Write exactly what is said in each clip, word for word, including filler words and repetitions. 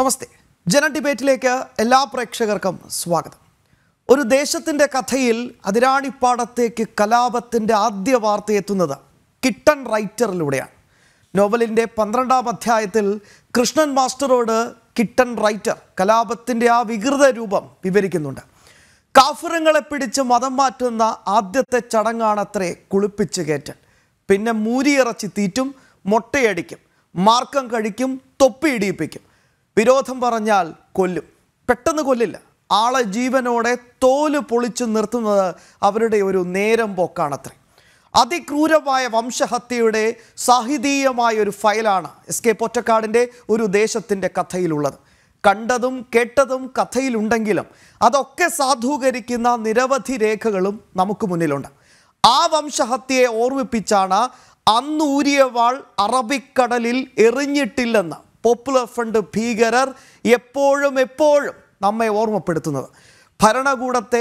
നമസ്തേ. ജന ഡിബേറ്റിലേക്ക് എല്ലാ പ്രേക്ഷകർക്കും സ്വാഗതം. ഒരു ദേശത്തിൻ്റെ കഥയിൽ അതിരാണിപ്പാടത്തേക്ക് കലാപത്തിൻ്റെ ആദ്യ വാർത്ത എത്തുന്നത് കിട്ടൻ റൈറ്ററിലൂടെയാണ്. നോവലിൻ്റെ പന്ത്രണ്ടാം അധ്യായത്തിൽ കൃഷ്ണൻ മാസ്റ്ററോട് കിട്ടൻ റൈറ്റർ കലാപത്തിൻ്റെ ആ വികൃത രൂപം വിവരിക്കുന്നുണ്ട്. കാഫിറുകളെ പിടിച്ച് മതം മാറ്റുന്ന ആദ്യത്തെ ചടങ്ങാണത്രേ കുളിപ്പിച്ച് കയറ്റൽ. പിന്നെ മൂരിയിറച്ചി തീറ്റും, മൊട്ടയടിക്കും, മാർക്കം കഴിക്കും, തൊപ്പിയിടിയിപ്പിക്കും. വിരോധം പറഞ്ഞാൽ കൊല്ലും. പെട്ടെന്ന് കൊല്ലില്ല, ആളെ ജീവനോടെ തോല് പൊളിച്ചു നിർത്തുന്നത് അവരുടെ ഒരു നേരം പോക്കാണത്രേ. അതിക്രൂരമായ വംശഹത്യയുടെ സാഹിതീയമായ ഒരു ഫയലാണ് എസ് കെ പൊറ്റക്കാടിൻ്റെ ഒരു ദേശത്തിൻ്റെ കഥയിലുള്ളത്. കണ്ടതും കേട്ടതും കഥയിലുണ്ടെങ്കിലും അതൊക്കെ സാധൂകരിക്കുന്ന നിരവധി രേഖകളും നമുക്ക് മുന്നിലുണ്ട്. ആ വംശഹത്യയെ ഓർമ്മിപ്പിച്ചാണ് അന്നൂരിയ വാൾ അറബിക്കടലിൽ എറിഞ്ഞിട്ടില്ലെന്ന് പോപ്പുലർ ഫ്രണ്ട് ഭീകരർ എപ്പോഴും എപ്പോഴും നമ്മെ ഓർമ്മപ്പെടുത്തുന്നത്. ഭരണകൂടത്തെ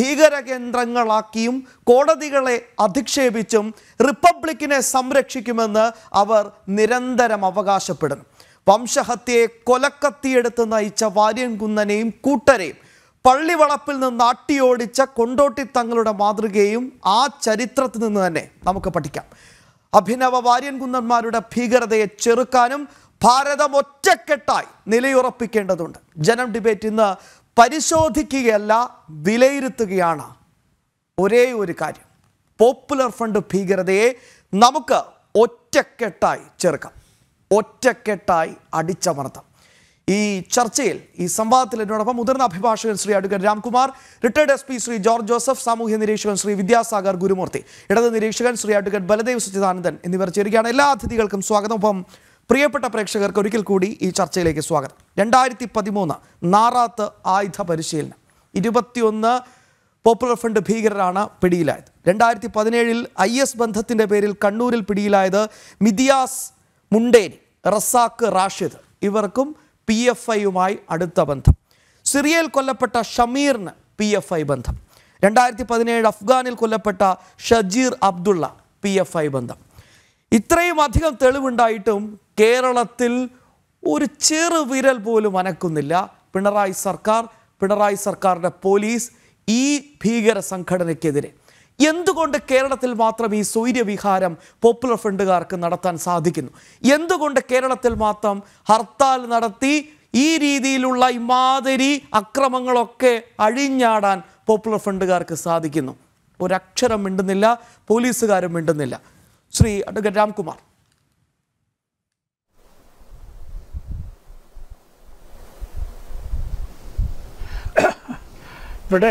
ഭീകരകേന്ദ്രങ്ങളാക്കിയും കോടതികളെ അധിക്ഷേപിച്ചും റിപ്പബ്ലിക്കിനെ സംരക്ഷിക്കുമെന്ന് അവർ നിരന്തരം അവകാശപ്പെടുന്നു. വംശഹത്യയെ കൊലക്കത്തിയെടുത്ത് നയിച്ച വാര്യൻകുന്നനെയും കൂട്ടരെയും പള്ളിവളപ്പിൽ നിന്ന് ആട്ടിയോടിച്ച കൊണ്ടോട്ടി തങ്ങളുടെ മാതൃകയും ആ ചരിത്രത്തിൽ നിന്ന് തന്നെ നമുക്ക് പഠിക്കാം. അഭിനവ വാര്യൻകുന്നന്മാരുടെ ഭീകരതയെ ചെറുക്കാനും ഭാരതം ഒറ്റക്കെട്ടായി നിലയുറപ്പിക്കേണ്ടതുണ്ട്. ജനം ഡിബേറ്റ് ഇന്ന് പരിശോധിക്കുകയല്ല, വിലയിരുത്തുകയാണ് ഒരേ ഒരു കാര്യം: പോപ്പുലർ ഫ്രണ്ട് ഭീകരതയെ നമുക്ക് ഒറ്റക്കെട്ടായി ചെറുക്കാം, ഒറ്റക്കെട്ടായി അടിച്ചമർത്താം. ഈ ചർച്ചയിൽ, ഈ സംവാദത്തിൽ എന്നോടൊപ്പം മുതിർന്ന അഭിഭാഷകൻ Shri advocate Ramkumar, retired S P Shri George Joseph, സാമൂഹ്യ നിരീക്ഷകൻ ശ്രീ വിദ്യാസാഗർ ഗുരുമൂർത്തി, ഇടത് നിരീക്ഷകൻ ശ്രീ അഡ്വക്കേറ്റ് ബലദേവ് സച്ചിദാനന്ദൻ എന്നിവർ ചേരുകയാണ്. എല്ലാ അതിഥികൾക്കും സ്വാഗതം. ഒപ്പം പ്രിയപ്പെട്ട പ്രേക്ഷകർക്ക് ഒരിക്കൽ കൂടി ഈ ചർച്ചയിലേക്ക് സ്വാഗതം. രണ്ടായിരത്തി പതിമൂന്ന് നാറാത്ത് ആയുധ പരിശീലനം, ഇരുപത്തിയൊന്ന് പോപ്പുലർ ഫ്രണ്ട് ഭീകരരാണ് പിടിയിലായത്. രണ്ടായിരത്തി പതിനേഴിൽ ഐ എസ് ബന്ധത്തിൻ്റെ പേരിൽ കണ്ണൂരിൽ പിടിയിലായത് മിദിയാസ് മുണ്ടേനി, റസാഖ് റാഷിദ്, ഇവർക്കും പി എഫ് ഐയുമായി അടുത്ത ബന്ധം. സിറിയയിൽ കൊല്ലപ്പെട്ട ഷമീറിന് പി എഫ് ഐ ബന്ധം. രണ്ടായിരത്തി പതിനേഴ് അഫ്ഗാനിൽ കൊല്ലപ്പെട്ട Shajeer Abdulla, P F I ബന്ധം. ഇത്രയും അധികം തെളിവുണ്ടായിട്ടും കേരളത്തിൽ ഒരു ചെറു വിരൽ പോലും അനക്കുന്നില്ല പിണറായി സർക്കാർ, പിണറായി സർക്കാരിൻ്റെ പോലീസ് ഈ ഭീകര സംഘടനയ്ക്കെതിരെ. എന്തുകൊണ്ട് കേരളത്തിൽ മാത്രം ഈ സ്വൈര്യവിഹാരം പോപ്പുലർ ഫ്രണ്ടുകാർക്ക് നടത്താൻ സാധിക്കുന്നു? എന്തുകൊണ്ട് കേരളത്തിൽ മാത്രം ഹർത്താൽ നടത്തി ഈ രീതിയിലുള്ള ഇമാതിരി അക്രമങ്ങളൊക്കെ അഴിഞ്ഞാടാൻ പോപ്പുലർ ഫ്രണ്ടുകാർക്ക് സാധിക്കുന്നു? ഒരക്ഷരം മിണ്ടുന്നില്ല, പോലീസുകാരും മിണ്ടുന്നില്ല. ശ്രീ അഡ്വക്കേറ്റ് രാംകുമാർ. ഇവിടെ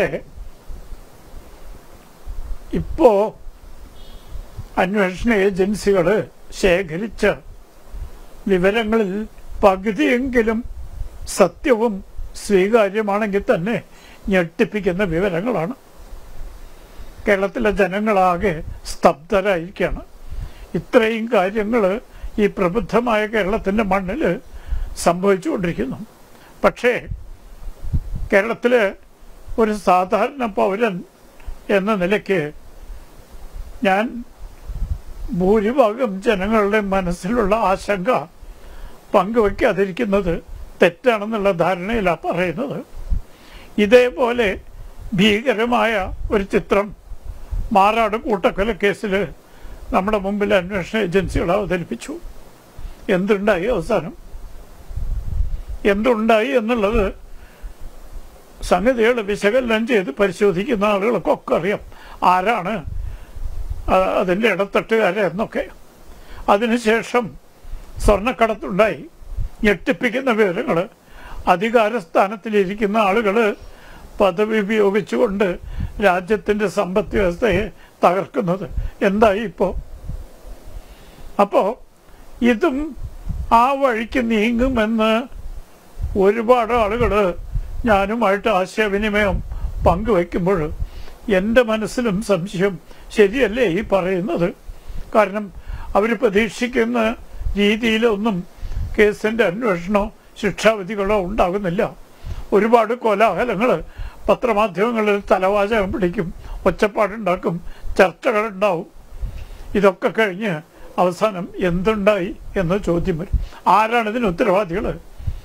ഇപ്പോൾ അന്വേഷണ ഏജൻസികൾ ശേഖരിച്ച വിവരങ്ങളിൽ പകുതിയെങ്കിലും സത്യവും സ്വീകാര്യമാണെങ്കിൽ തന്നെ ഞെട്ടിപ്പിക്കുന്ന വിവരങ്ങളാണ്. കേരളത്തിലെ ജനങ്ങളാകെ സ്തബ്ധരായിരിക്കുകയാണ്. ഇത്രയും കാര്യങ്ങൾ ഈ പ്രബുദ്ധമായ കേരളത്തിൻ്റെ മണ്ണിൽ സംഭവിച്ചുകൊണ്ടിരിക്കുന്നു. പക്ഷേ കേരളത്തിലെ ഒരു സാധാരണ പൗരൻ എന്ന നിലയ്ക്ക് ഞാൻ ഭൂരിഭാഗം ജനങ്ങളുടെ മനസ്സിലുള്ള ആശങ്ക പങ്കുവയ്ക്കാതിരിക്കുന്നത് തെറ്റാണെന്നുള്ള ധാരണയിലാണ് പറയുന്നത്. ഇതേപോലെ ഭീകരമായ ഒരു ചിത്രം മാറാട് കൂട്ടക്കൊല കേസിൽ നമ്മുടെ മുമ്പിൽ അന്വേഷണ ഏജൻസികൾ അവതരിപ്പിച്ചു. എന്തുണ്ടായി അവസാനം? എന്തുണ്ടായി എന്നുള്ളത് സംഗതികൾ വിശകലനം ചെയ്ത് പരിശോധിക്കുന്ന ആളുകൾക്കൊക്കെ അറിയാം ആരാണ് അതിൻ്റെ ഇടത്തട്ടുകാരെ എന്നൊക്കെ. അതിനുശേഷം സ്വർണ്ണക്കടത്തുണ്ടായി. ഞെട്ടിപ്പിക്കുന്ന വിവരങ്ങൾ. അധികാരസ്ഥാനത്തിലിരിക്കുന്ന ആളുകൾ പദവി ഉപയോഗിച്ചുകൊണ്ട് രാജ്യത്തിൻ്റെ സമ്പദ് വ്യവസ്ഥയെ തകർക്കുന്നത് എന്തായി ഇപ്പോൾ? അപ്പോൾ ഇതും ആ വഴിക്ക് നീങ്ങുമെന്ന് ഒരുപാട് ആളുകൾ ഞാനുമായിട്ട് ആശയവിനിമയം പങ്കുവയ്ക്കുമ്പോൾ എൻ്റെ മനസ്സിലും സംശയം, ശരിയല്ലേ ഈ പറയുന്നത്? കാരണം അവർ പ്രതീക്ഷിക്കുന്ന രീതിയിലൊന്നും കേസിൻ്റെ അന്വേഷണമോ ശിക്ഷാവിധികളോ ഉണ്ടാകുന്നില്ല. ഒരുപാട് കോലാഹലങ്ങൾ പത്രമാധ്യമങ്ങളിൽ തലവാചകം പിടിക്കും, ഒച്ചപ്പാടുണ്ടാക്കും, ചർച്ചകളുണ്ടാവും. ഇതൊക്കെ കഴിഞ്ഞ് അവസാനം എന്തുണ്ടായി എന്ന ചോദ്യം വരും. ആരാണ് ഇതിന് ഉത്തരവാദികൾ?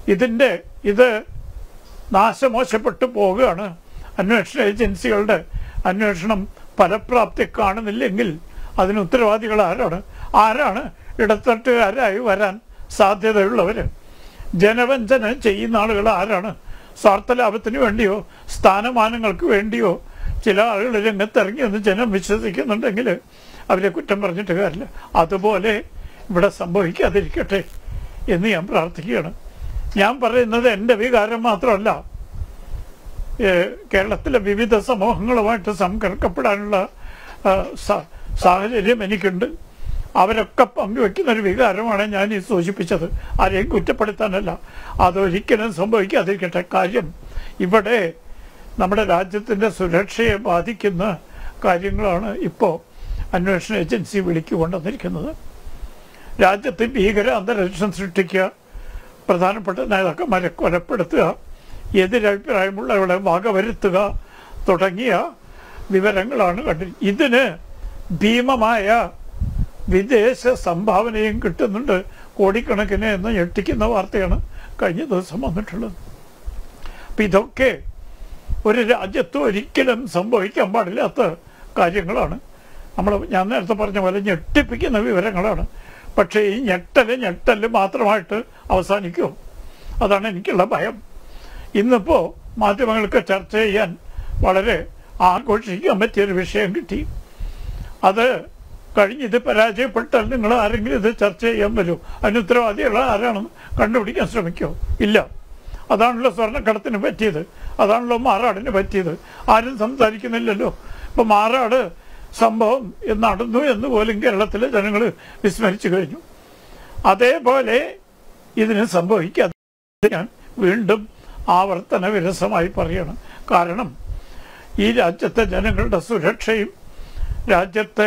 ഇതിൻ്റെ ഇത് നാശമോശപ്പെട്ടു പോവുകയാണ്. അന്വേഷണ ഏജൻസികളുടെ അന്വേഷണം ഫലപ്രാപ്തി കാണുന്നില്ലെങ്കിൽ അതിന് ഉത്തരവാദികൾ ആരാണ്? ആരാണ് ഇടത്തട്ടുകാരായി വരാൻ സാധ്യതയുള്ളവർ? ജനവഞ്ചന ചെയ്യുന്ന ആളുകൾ ആരാണ്? സ്വാർത്ഥലാഭത്തിന് വേണ്ടിയോ സ്ഥാനമാനങ്ങൾക്ക് വേണ്ടിയോ ചില ആളുകൾ രംഗത്തിറങ്ങിയെന്ന് ജനം വിശ്വസിക്കുന്നുണ്ടെങ്കിൽ അവരെ കുറ്റം പറഞ്ഞിട്ട് കാര്യമില്ല. അതുപോലെ ഇവിടെ സംഭവിക്കാതിരിക്കട്ടെ എന്ന് ഞാൻ പ്രാർത്ഥിക്കുകയാണ്. ഞാൻ പറയുന്നത് എൻ്റെ വികാരം മാത്രമല്ല, കേരളത്തിലെ വിവിധ സമൂഹങ്ങളുമായിട്ട് സംകർക്കപ്പെടാനുള്ള സാഹചര്യം എനിക്കുണ്ട്. അവരൊക്കെ പങ്കുവെക്കുന്ന ഒരു വികാരമാണ് ഞാൻ ഈ സൂചിപ്പിച്ചത്. ആരെയും കുറ്റപ്പെടുത്താനല്ല. അതൊരിക്കലും സംഭവിക്കാതിരിക്കട്ടെ. കാര്യം ഇവിടെ നമ്മുടെ രാജ്യത്തിൻ്റെ സുരക്ഷയെ ബാധിക്കുന്ന കാര്യങ്ങളാണ് ഇപ്പോൾ അന്വേഷണ ഏജൻസി വിളിക്ക് കൊണ്ടുവന്നിരിക്കുന്നത്. രാജ്യത്ത് ഭീകര അന്തരീക്ഷം സൃഷ്ടിക്കുക, പ്രധാനപ്പെട്ട നേതാക്കന്മാരെ കൊലപ്പെടുത്തുക, എതിരഭിപ്രായമുള്ളവരെ വകവരുത്തുക തുടങ്ങിയ വിവരങ്ങളാണ് കണ്ടത്. ഇതിന് ഭീമമായ വിദേശ സംഭാവനയും കിട്ടുന്നുണ്ട്, കോടിക്കണക്കിന് എന്ന് ഞെട്ടിക്കുന്ന വാർത്തയാണ് കഴിഞ്ഞ ദിവസം വന്നിട്ടുള്ളത്. അപ്പം ഇതൊക്കെ ഒരു രാജ്യത്ത് ഒരിക്കലും സംഭവിക്കാൻ പാടില്ലാത്ത കാര്യങ്ങളാണ്. നമ്മൾ ഞാൻ നേരത്തെ പറഞ്ഞ പോലെ ഞെട്ടിപ്പിക്കുന്ന വിവരങ്ങളാണ്. പക്ഷേ ഈ ഞെട്ടല് ഞെട്ടല് മാത്രമായിട്ട് അവസാനിക്കുമോ? അതാണ് എനിക്കുള്ള ഭയം. ഇന്നിപ്പോൾ മാധ്യമങ്ങൾക്ക് ചർച്ച ചെയ്യാൻ വളരെ ആഘോഷിക്കാൻ പറ്റിയൊരു വിഷയം കിട്ടി. അത് കഴിഞ്ഞിത് പരാജയപ്പെട്ടാൽ നിങ്ങൾ ആരെങ്കിലും ഇത് ചർച്ച ചെയ്യാൻ വരും, അതിന് ഉത്തരവാദികൾ ആരാണെന്ന് കണ്ടുപിടിക്കാൻ ശ്രമിക്കുമോ? ഇല്ല. അതാണല്ലോ സ്വർണ്ണക്കടത്തിന് പറ്റിയത്, അതാണല്ലോ മാറാടിന് പറ്റിയത്. ആരും സംസാരിക്കുന്നില്ലല്ലോ. ഇപ്പം മാറാട് സംഭവം നടന്നു എന്ന് പോലും കേരളത്തിലെ ജനങ്ങൾ വിസ്മരിച്ചു കഴിഞ്ഞു. അതേപോലെ ഇതിന് സംഭവിക്കാതെ ഞാൻ വീണ്ടും ആവർത്തന വിരസമായി പറയണം. കാരണം ഈ രാജ്യത്തെ ജനങ്ങളുടെ സുരക്ഷയും രാജ്യത്തെ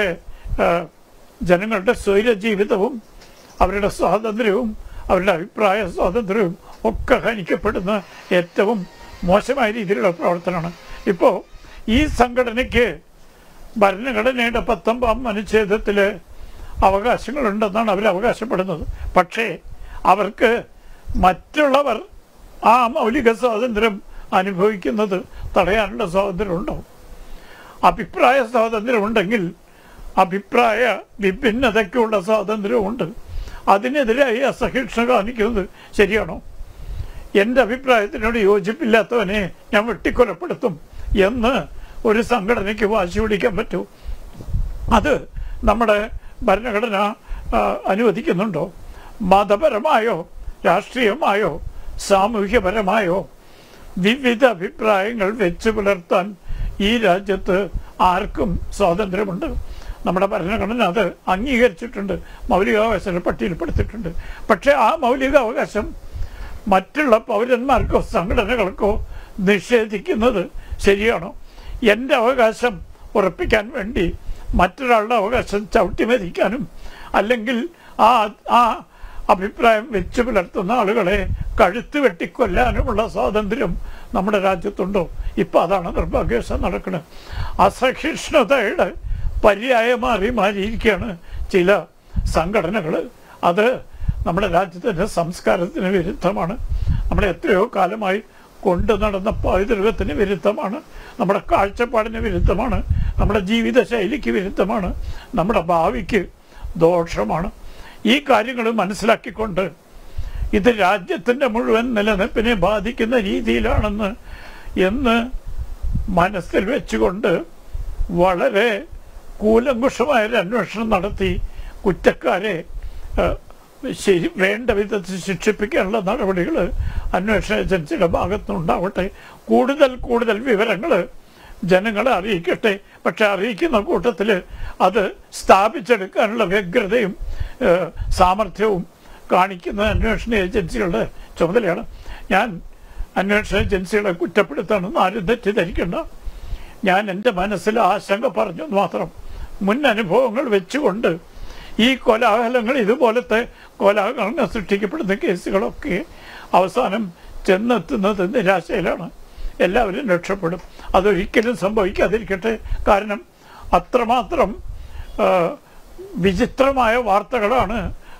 ജനങ്ങളുടെ സ്വൈരജീവിതവും അവരുടെ സ്വാതന്ത്ര്യവും അവരുടെ അഭിപ്രായ സ്വാതന്ത്ര്യവും ഒക്കെ ഹനിക്കപ്പെടുന്ന ഏറ്റവും മോശമായ രീതിയിലുള്ള പ്രവർത്തനമാണ്. ഇപ്പോൾ ഈ സംഘടനയ്ക്ക് ഭരണഘടനയുടെ പത്തൊമ്പതാം അനുച്ഛേദത്തിൽ അവകാശങ്ങളുണ്ടെന്നാണ് അവർ അവകാശപ്പെടുന്നത്. പക്ഷേ അവർക്ക് മറ്റുള്ളവർ ആ മൗലിക സ്വാതന്ത്ര്യം അനുഭവിക്കുന്നത് തടയാനുള്ള സ്വാതന്ത്ര്യമുണ്ടോ? അഭിപ്രായ സ്വാതന്ത്ര്യമുണ്ടെങ്കിൽ അഭിപ്രായ വിഭിന്നതയ്ക്കുള്ള സ്വാതന്ത്ര്യമുണ്ട്. അതിനെതിരായി അസഹിഷ്ണുത കാണിക്കുന്നത് ശരിയാണോ? എൻ്റെ അഭിപ്രായത്തിനോട് യോജിപ്പില്ലാത്തവനെ ഞാൻ വെട്ടിക്കൊലപ്പെടുത്തും എന്ന് ഒരു സംഘടനയ്ക്ക് വാശി പിടിക്കാൻ പറ്റൂ? അത് നമ്മുടെ ഭരണഘടന അനുവദിക്കുന്നുണ്ടോ? മതപരമായോ രാഷ്ട്രീയമായോ സാമൂഹ്യപരമായോ വിവിധ അഭിപ്രായങ്ങൾ വെച്ച് പുലർത്താൻ ഈ രാജ്യത്ത് ആർക്കും സ്വാതന്ത്ര്യമുണ്ട്. നമ്മുടെ ഭരണഘടന അത് അംഗീകരിച്ചിട്ടുണ്ട്, മൗലികാവകാശങ്ങൾ പട്ടികപ്പെടുത്തിയിട്ടുണ്ട്. പക്ഷേ ആ മൗലികാവകാശം മറ്റുള്ള പൗരന്മാർക്കോ സംഘടനകൾക്കോ നിഷേധിക്കുന്നത് ശരിയാണോ? എൻ്റെ അവകാശം ഉറപ്പിക്കാൻ വേണ്ടി മറ്റൊരാളുടെ അവകാശം ചവിട്ടിമതിക്കാനും അല്ലെങ്കിൽ ആ ആ അഭിപ്രായം വെച്ച് പുലർത്തുന്ന ആളുകളെ കഴുത്ത് വെട്ടിക്കൊല്ലാനുമുള്ള സ്വാതന്ത്ര്യം നമ്മുടെ രാജ്യത്തുണ്ടോ? ഇപ്പം അതാണ് നിർഭാഗ്യവശാൽ നടക്കുന്നത്. അസഹിഷ്ണുതയുടെ പര്യായമാറി മാറിയിരിക്കുകയാണ് ചില സംഘടനകൾ. അത് നമ്മുടെ രാജ്യത്തിൻ്റെ സംസ്കാരത്തിന് വിരുദ്ധമാണ്. നമ്മുടെ എത്രയോ കാലമായി കൊണ്ടു നടന്ന പൈതൃകത്തിന് വിരുദ്ധമാണ്, നമ്മുടെ കാഴ്ചപ്പാടിന് വിരുദ്ധമാണ്, നമ്മുടെ ജീവിതശൈലിക്ക് വിരുദ്ധമാണ്, നമ്മുടെ ഭാവിക്ക് ദോഷമാണ്. ഈ കാര്യങ്ങൾ മനസ്സിലാക്കിക്കൊണ്ട് ഇത് രാജ്യത്തിൻ്റെ മുഴുവൻ നിലനിൽപ്പിനെ ബാധിക്കുന്ന രീതിയിലാണെന്ന് എന്ന് മനസ്സിൽ വെച്ചുകൊണ്ട് വളരെ കൂലങ്കുഷമായൊരു അന്വേഷണം നടത്തി കുറ്റക്കാരെ ശരി വേണ്ട വിധത്തിൽ ശിക്ഷിപ്പിക്കാനുള്ള നടപടികൾ അന്വേഷണ ഏജൻസിയുടെ ഭാഗത്തുനിന്നുണ്ടാവട്ടെ. കൂടുതൽ കൂടുതൽ വിവരങ്ങൾ ജനങ്ങളെ അറിയിക്കട്ടെ. പക്ഷെ അറിയിക്കുന്ന കൂട്ടത്തിൽ അത് സ്ഥാപിച്ചെടുക്കാനുള്ള വ്യഗ്രതയും സാമർഥ്യവും കാണിക്കുന്ന അന്വേഷണ ഏജൻസികളുടെ ചുമതലയാണ്. ഞാൻ അന്വേഷണ ഏജൻസികളെ കുറ്റപ്പെടുത്താണെന്ന് ആരും തെറ്റിദ്ധരിക്കേണ്ട. ഞാൻ എൻ്റെ മനസ്സിൽ ആശങ്ക പറഞ്ഞു മാത്രം. മുൻ അനുഭവങ്ങൾ വെച്ചുകൊണ്ട് ഈ കോലാഹലങ്ങൾ, ഇതുപോലത്തെ കോലാഹലങ്ങൾ സൃഷ്ടിക്കപ്പെടുന്ന കേസുകളൊക്കെ അവസാനം ചെന്നെത്തുന്നത് നിരാശയിലാണ്. എല്ലാവരും രക്ഷപ്പെടും. അതൊരിക്കലും സംഭവിക്കാതിരിക്കട്ടെ. കാരണം അത്രമാത്രം വിചിത്രമായ വാർത്തകളാണ്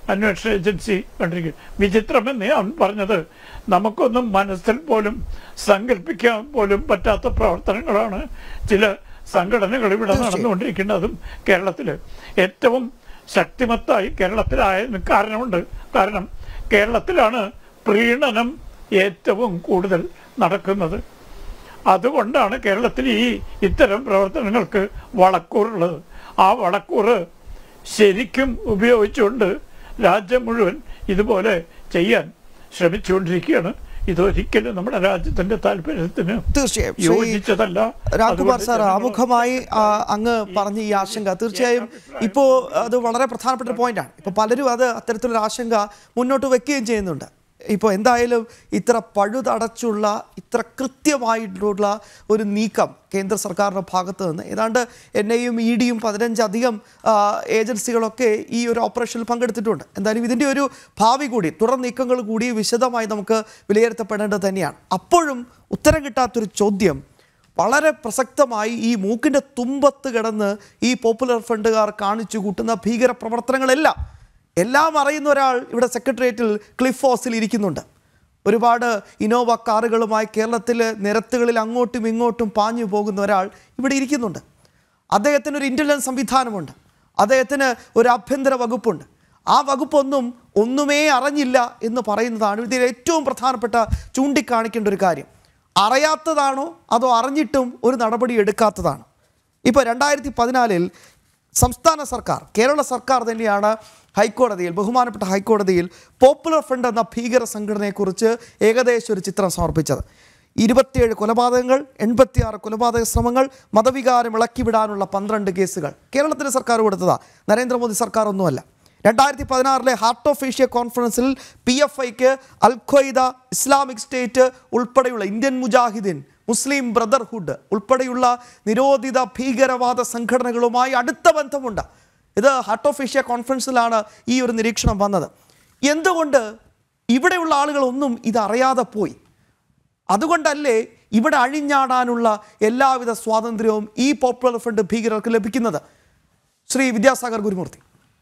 അന്വേഷണ ഏജൻസി കണ്ടിരിക്കും. വിചിത്രമെന്ന് അവൻ പറഞ്ഞത് നമുക്കൊന്നും മനസ്സിൽ പോലും സങ്കല്പിക്കാൻ പോലും പറ്റാത്ത പ്രവർത്തനങ്ങളാണ് ചില സംഘടനകൾ ഇവിടെ നടന്നുകൊണ്ടിരിക്കുന്നതും കേരളത്തിൽ ഏറ്റവും ശക്തിമത്തായി കേരളത്തിലായതിന് കാരണമുണ്ട്. കാരണം കേരളത്തിലാണ് പ്രീണനം ഏറ്റവും കൂടുതൽ നടക്കുന്നത്. അതുകൊണ്ടാണ് കേരളത്തിൽ ഈ ഇത്തരം പ്രവർത്തനങ്ങൾക്ക് വളക്കൂറുള്ളത്. ആ വളക്കൂറ് ശരിക്കും ഉപയോഗിച്ചുകൊണ്ട് രാജ്യം മുഴുവൻ ഇതുപോലെ ചെയ്യാൻ ശ്രമിച്ചുകൊണ്ടിരിക്കുകയാണ്. ഇതൊരിക്കലും നമ്മുടെ രാജ്യത്തിന്റെ താല്പര്യത്തിന് തീർച്ചയായും യോജിച്ചതല്ല. രാംകുമാർ സാർ, ആമുഖമായി അങ്ങ് പറഞ്ഞ ഈ ആശങ്ക തീർച്ചയായും ഇപ്പോ അത് വളരെ പ്രധാനപ്പെട്ട ഒരു പോയിന്റാണ്. ഇപ്പൊ പലരും അത് അത്തരത്തിലൊരു ആശങ്ക മുന്നോട്ട് വെക്കുകയും ചെയ്യുന്നുണ്ട്. ഇപ്പോൾ എന്തായാലും ഇത്ര പഴുതടച്ചുള്ള ഇത്ര കൃത്യമായിട്ടുള്ള ഒരു നീക്കം കേന്ദ്ര സർക്കാരിൻ്റെ ഭാഗത്ത് നിന്ന് ഏതാണ്ട് എൻ ഐയും ഇ ഡിയും പതിനഞ്ചധികം ഏജൻസികളൊക്കെ ഈ ഒരു ഓപ്പറേഷനിൽ പങ്കെടുത്തിട്ടുണ്ട്. എന്തായാലും ഇതിൻ്റെ ഒരു ഭാവി കൂടി തുടർ നീക്കങ്ങൾ കൂടി വിശദമായി നമുക്ക് വിലയിരുത്തപ്പെടേണ്ടത് തന്നെയാണ്. അപ്പോഴും ഉത്തരം കിട്ടാത്തൊരു ചോദ്യം വളരെ പ്രസക്തമായി ഈ മൂക്കിൻ്റെ തുമ്പത്ത് കിടന്ന് ഈ പോപ്പുലർ ഫ്രണ്ടുകാർ കാണിച്ചു കൂട്ടുന്ന ഭീകര പ്രവർത്തനങ്ങളെല്ലാം എല്ലാം അറിയുന്ന ഒരാൾ ഇവിടെ സെക്രട്ടേറിയറ്റിൽ ക്ലിഫ് ഹൗസിൽ ഇരിക്കുന്നുണ്ട്. ഒരുപാട് ഇനോവ കാറുകളുമായി കേരളത്തിൽ നിരത്തുകളിൽ അങ്ങോട്ടും ഇങ്ങോട്ടും പാഞ്ഞു പോകുന്ന ഒരാൾ ഇവിടെ ഇരിക്കുന്നുണ്ട്. അദ്ദേഹത്തിന് ഒരു ഇൻ്റലിജൻസ് സംവിധാനമുണ്ട്, അദ്ദേഹത്തിന് ഒരു ആഭ്യന്തര വകുപ്പുണ്ട്. ആ വകുപ്പൊന്നും ഒന്നുമേ അറിഞ്ഞില്ല എന്ന് പറയുന്നതാണ് ഇതിൽ ഏറ്റവും പ്രധാനപ്പെട്ട ചൂണ്ടിക്കാണിക്കേണ്ട ഒരു കാര്യം. അറിയാത്തതാണോ അതോ അറിഞ്ഞിട്ടും ഒരു നടപടി എടുക്കാത്തതാണോ? ഇപ്പോൾ രണ്ടായിരത്തി പതിനാലിൽ സംസ്ഥാന സർക്കാർ, കേരള സർക്കാർ തന്നെയാണ് ഹൈക്കോടതിയിൽ, ബഹുമാനപ്പെട്ട ഹൈക്കോടതിയിൽ പോപ്പുലർ ഫ്രണ്ട് എന്ന ഭീകര സംഘടനയെക്കുറിച്ച് ഏകദേശം ഒരു ചിത്രം സമർപ്പിച്ചത്. ഇരുപത്തിയേഴ് കൊലപാതകങ്ങൾ, എൺപത്തിയാറ് കൊലപാതക ശ്രമങ്ങൾ, മതവികാരം ഇളക്കിവിടാനുള്ള പന്ത്രണ്ട് കേസുകൾ കേരളത്തിലെ സർക്കാർ കൊടുത്തതാണ്, നരേന്ദ്രമോദി സർക്കാർ ഒന്നുമല്ല. രണ്ടായിരത്തി പതിനാറിലെ ഹാർട്ട് ഓഫ് ഏഷ്യ കോൺഫറൻസിൽ പി എഫ് ഐക്ക് അൽ ഖ്വയ്ദ, ഇസ്ലാമിക് സ്റ്റേറ്റ് ഉൾപ്പെടെയുള്ള ഇന്ത്യൻ മുജാഹിദീൻ, മുസ്ലിം ബ്രദർഹുഡ് ഉൾപ്പെടെയുള്ള നിരോധിത ഭീകരവാദ സംഘടനകളുമായി അടുത്ത ബന്ധമുണ്ട്. ഇത് ഹാർട്ട് ഓഫ് ഏഷ്യ കോൺഫറൻസിലാണ് ഈ ഒരു നിരീക്ഷണം വന്നത്. എന്തുകൊണ്ട് ഇവിടെയുള്ള ആളുകളൊന്നും ഇതറിയാതെ പോയി? അതുകൊണ്ടല്ലേ ഇവിടെ അഴിഞ്ഞാടാനുള്ള എല്ലാവിധ സ്വാതന്ത്ര്യവും ഈ പോപ്പുലർ ഫ്രണ്ട് ഭീകരർക്ക് ലഭിക്കുന്നത്? ശ്രീ വിദ്യാസാഗർ ഗുരുമൂർത്തി.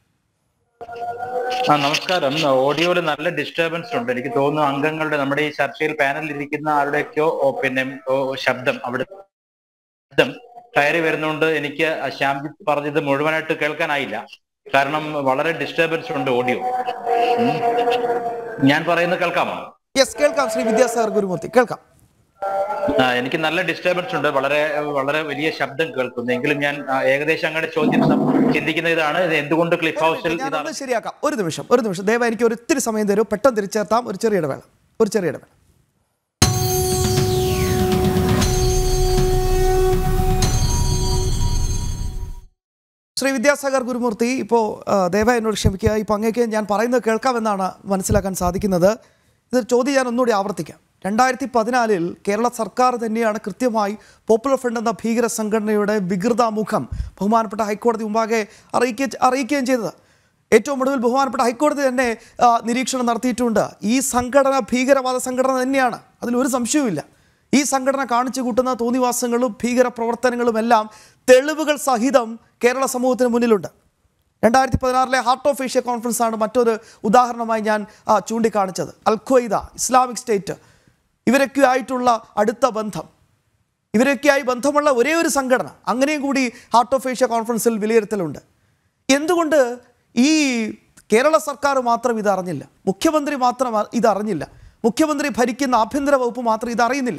ആ നമസ്കാരം. ഓഡിയോയിൽ നല്ല ഡിസ്റ്റർബൻസ് ഉണ്ട്. എനിക്ക് തോന്നുന്നു അംഗങ്ങളുടെ, നമ്മുടെ ഈ ചർച്ചയിൽ പാനലിൽ ഇരിക്കുന്ന ആരുടെയൊക്കെയോ പിന്നെ ശബ്ദം അവിടെ ശബ്ദം കയറി വരുന്നുണ്ട്. എനിക്ക് ശ്യാംജിത്ത് പറഞ്ഞത് മുഴുവനായിട്ട് കേൾക്കാനായില്ല, കാരണം വളരെ ഡിസ്റ്റർബൻസ് ഉണ്ട് ഓഡിയോ. ഞാൻ പറയുന്നത് കേൾക്കാമോ? യെസ്, കേൾക്കാം ശ്രീ വിദ്യാസാഗർ ഗുരുമൂർത്തി, കേൾക്കാം. എനിക്ക് നല്ല ഡിസ്റ്റർബൻസ് ഉണ്ട്, വളരെ വളരെ വലിയ ശബ്ദം കേൾക്കുന്നു. എങ്കിലും ഞാൻ ഏകദേശം അങ്ങയുടെ ചോദ്യം ചിന്തിക്കുന്ന ഇതാണ്, എന്തുകൊണ്ട് ക്ലിഫ് ഹൗസിൽ ശരിയാക്കാം. ഒരു നിമിഷം ഒരു നിമിഷം ദയവായി എനിക്ക് ഒരു ഇത്തിരി സമയം തരൂ, പെട്ടെന്ന് തിരിച്ചെത്താം. ഒരു ചെറിയ ഇടവേള ഒരു ചെറിയ ഇടവേള ശ്രീ വിദ്യാസാഗർ ഗുരുമൂർത്തി, ഇപ്പോൾ ദയവായി എന്നോട് ക്ഷമിക്കുക. ഇപ്പോൾ അങ്ങേക്ക് ഞാൻ പറയുന്നത് കേൾക്കാമെന്നാണ് മനസ്സിലാക്കാൻ സാധിക്കുന്നത്. ഇതൊരു ചോദ്യം ഞാൻ ഒന്നുകൂടി ആവർത്തിക്കാം. രണ്ടായിരത്തി പതിനാലിൽ കേരള സർക്കാർ തന്നെയാണ് കൃത്യമായി പോപ്പുലർ ഫ്രണ്ട് എന്ന ഭീകര സംഘടനയുടെ വികൃതമുഖം ബഹുമാനപ്പെട്ട ഹൈക്കോടതി മുമ്പാകെ അറിയിക്കുക അറിയിക്കുകയും ചെയ്തത്. ഏറ്റവും ഒടുവിൽ ബഹുമാനപ്പെട്ട ഹൈക്കോടതി തന്നെ നിരീക്ഷണം നടത്തിയിട്ടുണ്ട്. ഈ സംഘടന ഭീകരവാദ സംഘടന തന്നെയാണ്, അതിലൊരു സംശയവുമില്ല. ഈ സംഘടന കാണിച്ചു കൂട്ടുന്ന തോന്നിവാസങ്ങളും ഭീകര പ്രവർത്തനങ്ങളുമെല്ലാം തെളിവുകൾ സഹിതം കേരള സമൂഹത്തിന് മുന്നിലുണ്ട്. രണ്ടായിരത്തി പതിനാറിലെ ഹാർട്ട് ഓഫ് ഏഷ്യ കോൺഫറൻസ് ആണ് മറ്റൊരു ഉദാഹരണമായി ഞാൻ ചൂണ്ടിക്കാണിച്ചത്. അൽ ഖ്വയ്ദ, ഇസ്ലാമിക് സ്റ്റേറ്റ്, ഇവരൊക്കെ ആയിട്ടുള്ള അടുത്ത ബന്ധം, ഇവരൊക്കെയായി ബന്ധമുള്ള ഒരേ ഒരു സംഘടന, അങ്ങനെയും കൂടി ഹാർട്ട് ഓഫ് ഏഷ്യ കോൺഫറൻസിൽ വിലയിരുത്തലുണ്ട്. എന്തുകൊണ്ട് ഈ കേരള സർക്കാർ മാത്രം ഇതറിഞ്ഞില്ല? മുഖ്യമന്ത്രി മാത്രം ഇതറിഞ്ഞില്ല? മുഖ്യമന്ത്രി ഭരിക്കുന്ന ആഭ്യന്തര വകുപ്പ് മാത്രം ഇതറിയുന്നില്ല?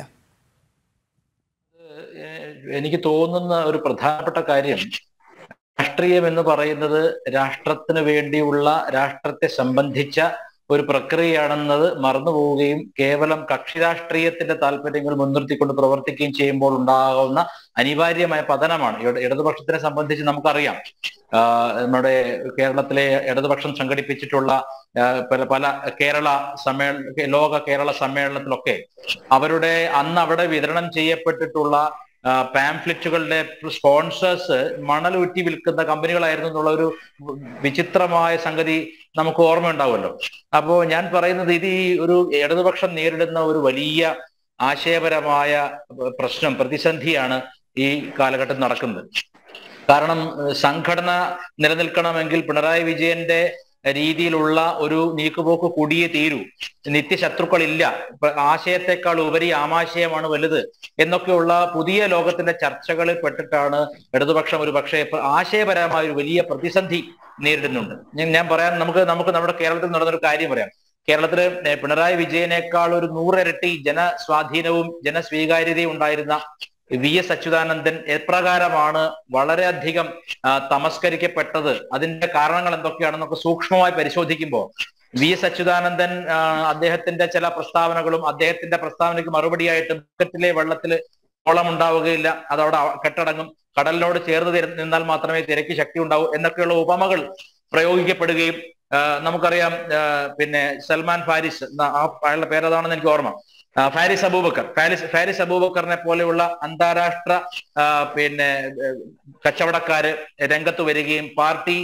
എനിക്ക് തോന്നുന്ന ഒരു പ്രധാനപ്പെട്ട കാര്യം, രാഷ്ട്രീയം എന്ന് പറയുന്നത് രാഷ്ട്രത്തിന് വേണ്ടിയുള്ള, രാഷ്ട്രത്തെ സംബന്ധിച്ച ഒരു പ്രക്രിയയാണെന്നത് മറന്നുപോവുകയും കേവലം കക്ഷി രാഷ്ട്രീയത്തിന്റെ താല്പര്യങ്ങൾ മുൻനിർത്തിക്കൊണ്ട് പ്രവർത്തിക്കുകയും ചെയ്യുമ്പോൾ ഉണ്ടാകുന്ന അനിവാര്യമായ പതനമാണ്. ഇടതുപക്ഷത്തിനെ സംബന്ധിച്ച് നമുക്കറിയാം, നമ്മുടെ കേരളത്തിലെ ഇടതുപക്ഷം സംഘടിപ്പിച്ചിട്ടുള്ള പല പല കേരള സമ്മേളന ലോക കേരള സമ്മേളനത്തിലൊക്കെ അവരുടെ അന്ന് അവിടെ വിതരണം ചെയ്യപ്പെട്ടിട്ടുള്ള പാംഫ്ലെറ്റുകളുടെ സ്പോൺസേഴ്സ് മണലൂറ്റി വിൽക്കുന്ന കമ്പനികളായിരുന്നു എന്നുള്ള ഒരു വിചിത്രമായ സംഗതി നമുക്ക് ഓർമ്മയുണ്ടാവുമല്ലോ. അപ്പോ ഞാൻ പറയുന്നത്, ഇത് ഈ ഒരു ഇടതുപക്ഷം നേരിടുന്ന ഒരു വലിയ ആശയപരമായ പ്രശ്നം, പ്രതിസന്ധിയാണ് ഈ കാലഘട്ടത്തിൽ നടക്കുന്നത്. കാരണം സംഘടന നിലനിൽക്കണമെങ്കിൽ പിണറായി വിജയന്റെ രീതിയിലുള്ള ഒരു നീക്കുപോക്ക് കൂടിയേ തീരൂ, നിത്യശത്രുക്കളില്ല, ആശയത്തെക്കാൾ ഉപരി ആമാശയമാണ് വലുത് എന്നൊക്കെയുള്ള പുതിയ ലോകത്തിന്റെ ചർച്ചകളിൽ പെട്ടിട്ടാണ് ഇടതുപക്ഷം ഒരു പക്ഷേ ആശയപരമായ ഒരു വലിയ പ്രതിസന്ധി നേരിടുന്നുണ്ട്. ഞാൻ പറയാൻ നമുക്ക് നമുക്ക് നമ്മുടെ കേരളത്തിൽ നടന്നൊരു കാര്യം പറയാം. കേരളത്തില് പിണറായി വിജയനേക്കാൾ ഒരു നൂറിരട്ടി ജനസ്വാധീനവും ജനസ്വീകാര്യതയും ഉണ്ടായിരുന്ന വി എസ് അച്യുതാനന്ദൻ എപ്രകാരമാണ് വളരെയധികം തമസ്കരിക്കപ്പെട്ടത്, അതിന്റെ കാരണങ്ങൾ എന്തൊക്കെയാണെന്നൊക്കെ സൂക്ഷ്മമായി പരിശോധിക്കുമ്പോൾ വി എസ് അച്യുതാനന്ദൻ അദ്ദേഹത്തിന്റെ ചില പ്രസ്താവനകളും അദ്ദേഹത്തിന്റെ പ്രസ്താവനയ്ക്ക് മറുപടിയായിട്ട് ബക്കറ്റിലെ വെള്ളത്തില് ഓളം ഉണ്ടാവുകയില്ല, അതവിടെ കെട്ടടങ്ങും, കടലിനോട് ചേർന്ന് നിന്നാൽ മാത്രമേ തിരക്ക് ശക്തി ഉണ്ടാവൂ എന്നൊക്കെയുള്ള ഉപമകൾ പ്രയോഗിക്കപ്പെടുകയും നമുക്കറിയാം. പിന്നെ സൽമാൻ ഫാരിസ്, അയാളുടെ പേരതാണെന്ന് എനിക്ക് ഓർമ്മ, ഫാരിസ് അബൂബക്കർ ഫാരിസ് ഫാരിസ് അബൂബക്കറിനെ പോലെയുള്ള അന്താരാഷ്ട്ര പിന്നെ കച്ചവടക്കാര് രംഗത്ത് വരികയും പാർട്ടി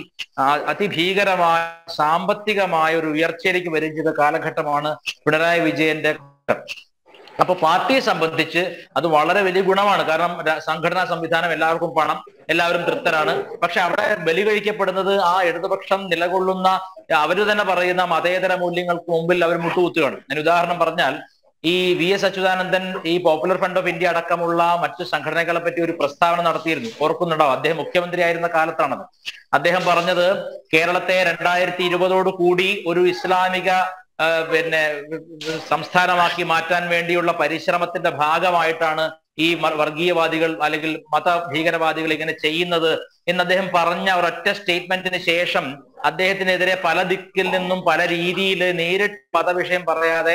അതിഭീകരമായ സാമ്പത്തികമായ ഒരു ഉയർച്ചയിലേക്ക് വരികയും ചെയ്ത കാലഘട്ടമാണ് പിണറായി വിജയന്റെ. അപ്പൊ പാർട്ടിയെ സംബന്ധിച്ച് അത് വളരെ വലിയ ഗുണമാണ്. കാരണം സംഘടനാ സംവിധാനം, എല്ലാവർക്കും പണം, എല്ലാവരും തൃപ്തരാണ്. പക്ഷെ അവിടെ ബലി കഴിക്കപ്പെടുന്നത് ആ ഇടതുപക്ഷം നിലകൊള്ളുന്ന അവര് തന്നെ പറയുന്ന മതേതര മൂല്യങ്ങൾക്ക് മുമ്പിൽ അവർ മുട്ടുകുത്തുകയാണ്. ഞാൻ ഉദാഹരണം പറഞ്ഞാൽ, ഈ വി എസ് അച്യുതാനന്ദൻ ഈ പോപ്പുലർ ഫ്രണ്ട് ഓഫ് ഇന്ത്യ അടക്കമുള്ള മറ്റു സംഘടനകളെ പറ്റി ഒരു പ്രസ്താവന നടത്തിയിരുന്നു, ഓർക്കുന്നുണ്ടാവും. അദ്ദേഹം മുഖ്യമന്ത്രി ആയിരുന്ന കാലത്താണത്. അദ്ദേഹം പറഞ്ഞത് കേരളത്തെ രണ്ടായിരത്തി ഇരുപതോട് കൂടി ഒരു ഇസ്ലാമിക പിന്നെ സംസ്ഥാനമാക്കി മാറ്റാൻ വേണ്ടിയുള്ള പരിശ്രമത്തിന്റെ ഭാഗമായിട്ടാണ് ഈ വർഗീയവാദികൾ അല്ലെങ്കിൽ മത ഭീകരവാദികൾ ഇങ്ങനെ ചെയ്യുന്നത് എന്ന് അദ്ദേഹം പറഞ്ഞ ഒരൊറ്റ സ്റ്റേറ്റ്മെന്റിന് ശേഷം അദ്ദേഹത്തിനെതിരെ പല ദിക്കിൽ നിന്നും പല രീതിയിൽ നേരിട്ട് മതവിഷയം പറയാതെ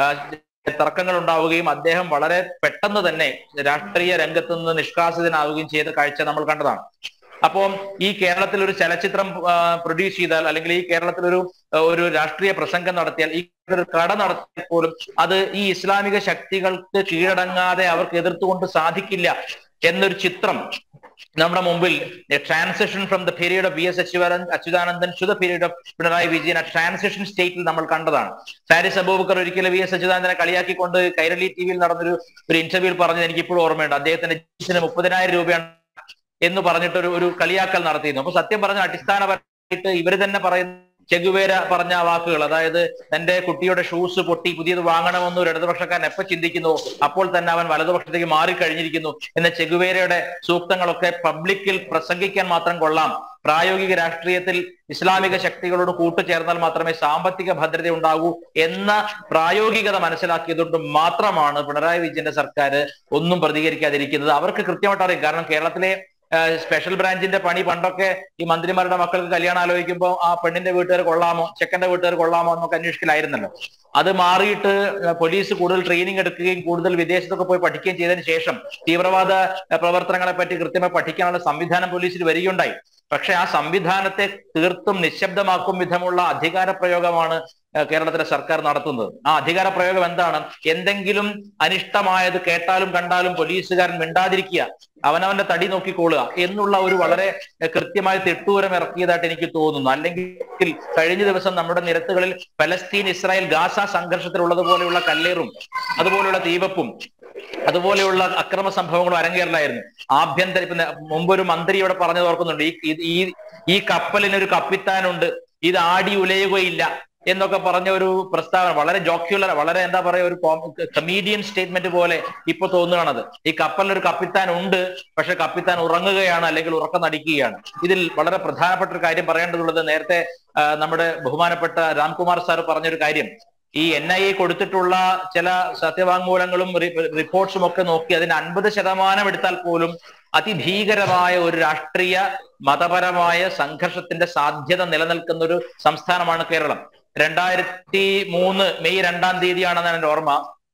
തർക്കങ്ങൾ ഉണ്ടാവുകയും അദ്ദേഹം വളരെ പെട്ടെന്ന് തന്നെ രാഷ്ട്രീയ രംഗത്ത് നിന്ന് നിഷ്കാസിതനാവുകയും ചെയ്ത കാഴ്ച നമ്മൾ കണ്ടതാണ്. അപ്പം ഈ കേരളത്തിൽ ഒരു ചലച്ചിത്രം പ്രൊഡ്യൂസ് ചെയ്താൽ, അല്ലെങ്കിൽ ഈ കേരളത്തിൽ ഒരു ഒരു രാഷ്ട്രീയ പ്രസംഗം നടത്തിയാൽ, ഈ ഒരു കട നടത്തിയാൽ പോലും അത് ഈ ഇസ്ലാമിക ശക്തികൾക്ക് കീഴടങ്ങാതെ അവർക്ക് എതിർത്തുകൊണ്ട് സാധിക്കില്ല എന്നൊരു ചിത്രം നമ്മുടെ മുമ്പിൽ, transition from the period of V S Achuthanandan to the period of Pinarayi Vijayan, ആ ട്രാൻസിഷൻ സ്റ്റേറ്റിൽ നമ്മൾ കണ്ടതാണ്. ഫാരിസ് അബൂബക്കർ ഒരിക്കലും വി എസ് അച്യുതാനന്ദനെ കളിയാക്കിക്കൊണ്ട് കൈരളി ടി വിയിൽ നടന്നൊരു ഒരു ഇന്റർവ്യൂവിൽ പറഞ്ഞത് എനിക്ക് ഇപ്പോഴും ഓർമ്മയുണ്ട്. അദ്ദേഹത്തിന്റെ ജീൻസിന് മുപ്പതിനായിരം രൂപയാണ് എന്ന് പറഞ്ഞിട്ടൊരു ഒരു കളിയാക്കൽ നടത്തിയിരുന്നു. അപ്പൊ സത്യം പറഞ്ഞ അടിസ്ഥാനപരമായിട്ട് ഇവര് തന്നെ പറയുന്ന ചെഗുവേര പറഞ്ഞ വാക്കുകൾ, അതായത് തന്റെ കുട്ടിയുടെ ഷൂസ് പൊട്ടി പുതിയത് വാങ്ങണമെന്ന് ഒരു ഇടതുപക്ഷക്കാരൻ എപ്പോൾ ചിന്തിക്കുന്നു അപ്പോൾ തന്നെ അവൻ വലതുപക്ഷത്തേക്ക് മാറിക്കഴിഞ്ഞിരിക്കുന്നു എന്ന ചെഗുവേരയുടെ സൂക്തങ്ങളൊക്കെ പബ്ലിക്കിൽ പ്രസംഗിക്കാൻ മാത്രം കൊള്ളാം, പ്രായോഗിക രാഷ്ട്രീയത്തിൽ ഇസ്ലാമിക ശക്തികളോട് കൂട്ടുചേർന്നാൽ മാത്രമേ സാമ്പത്തിക ഭദ്രത ഉണ്ടാകൂ എന്ന പ്രായോഗികത മനസ്സിലാക്കിയതുകൊണ്ട് മാത്രമാണ് പിണറായി വിജയന്റെ സർക്കാർ ഒന്നും പ്രതികരിക്കാതിരിക്കുന്നത്. അവർക്ക് കൃത്യമായിട്ട് അറിയാം. കാരണം കേരളത്തിലെ സ്പെഷ്യൽ ബ്രാഞ്ചിന്റെ പണി പണ്ടൊക്കെ ഈ മന്ത്രിമാരുടെ മക്കൾക്ക് കല്യാണം ആലോചിക്കുമ്പോൾ ആ പെണ്ണിന്റെ വീട്ടുകാർ കൊള്ളാമോ ചെക്കന്റെ വീട്ടുകാർ കൊള്ളാമോ എന്നൊക്കെ അന്വേഷിക്കലായിരുന്നല്ലോ. അത് മാറിയിട്ട് പോലീസ് കൂടുതൽ ട്രെയിനിങ് എടുക്കുകയും കൂടുതൽ വിദേശത്തൊക്കെ പോയി പഠിക്കുകയും ചെയ്തതിനു ശേഷം തീവ്രവാദ പ്രവർത്തനങ്ങളെ പറ്റി കൃത്യമായി പഠിക്കാനുള്ള സംവിധാനം പോലീസിൽ വരികയുണ്ടായി. പക്ഷെ ആ സംവിധാനത്തെ തീർത്തും നിശബ്ദമാക്കും വിധമുള്ള അധികാര പ്രയോഗമാണ് കേരളത്തിലെ സർക്കാർ നടത്തുന്നത്. ആ അധികാര പ്രയോഗം എന്താണ്? എന്തെങ്കിലും അനിഷ്ടമായത് കേട്ടാലും കണ്ടാലും പോലീസുകാരൻ മിണ്ടാതിരിക്കുക, അവനവന്റെ തടി നോക്കിക്കൊള്ളുക എന്നുള്ള ഒരു വളരെ കൃത്യമായ തിട്ടൂരം ഇറക്കിയതായിട്ട് എനിക്ക് തോന്നുന്നു. അല്ലെങ്കിൽ കഴിഞ്ഞ ദിവസം നമ്മുടെ നിരത്തുകളിൽ പലസ്തീൻ ഇസ്രായേൽ ഗാസ സംഘർഷത്തിലുള്ളതുപോലെയുള്ള കല്ലേറും അതുപോലെയുള്ള തീവപ്പും അതുപോലെയുള്ള അക്രമ സംഭവങ്ങളും അരങ്ങേറിലായിരുന്നു. ആഭ്യന്തര ഇപ്പൊ മുമ്പൊരു മന്ത്രി ഇവിടെ പറഞ്ഞത് ഓർക്കുന്നുണ്ട്, ഈ ഈ കപ്പലിനൊരു കപ്പിത്താനുണ്ട്, ഇത് ആടി ഉലയുകയില്ല എന്നൊക്കെ പറഞ്ഞ ഒരു പ്രസ്താവന വളരെ ജോക്യുലർ, വളരെ എന്താ പറയുക, ഒരു കമീഡിയൻ സ്റ്റേറ്റ്മെന്റ് പോലെ ഇപ്പൊ തോന്നുകയാണത്. ഈ കപ്പലിനൊരു കപ്പിത്താൻ ഉണ്ട്, പക്ഷെ കപ്പിത്താൻ ഉറങ്ങുകയാണ് അല്ലെങ്കിൽ ഉറക്കം നടിക്കുകയാണ്. ഇതിൽ വളരെ പ്രധാനപ്പെട്ട ഒരു കാര്യം പറയേണ്ടതുള്ളത്, നേരത്തെ നമ്മുടെ ബഹുമാനപ്പെട്ട രാംകുമാർ സാർ പറഞ്ഞൊരു കാര്യം, ഈ എൻ ഐ എ കൊടുത്തിട്ടുള്ള ചില സത്യവാങ്മൂലങ്ങളും റിപ്പോർട്ട്സും ഒക്കെ നോക്കി അതിന് അൻപത് ശതമാനം എടുത്താൽ പോലും അതിഭീകരമായ ഒരു രാഷ്ട്രീയ മതപരമായ സംഘർഷത്തിന്റെ സാധ്യത നിലനിൽക്കുന്ന ഒരു സംസ്ഥാനമാണ് കേരളം. രണ്ടായിരത്തി മൂന്ന് മെയ് രണ്ടാം തീയതിയാണെന്ന് എൻ്റെ ഓർമ്മ,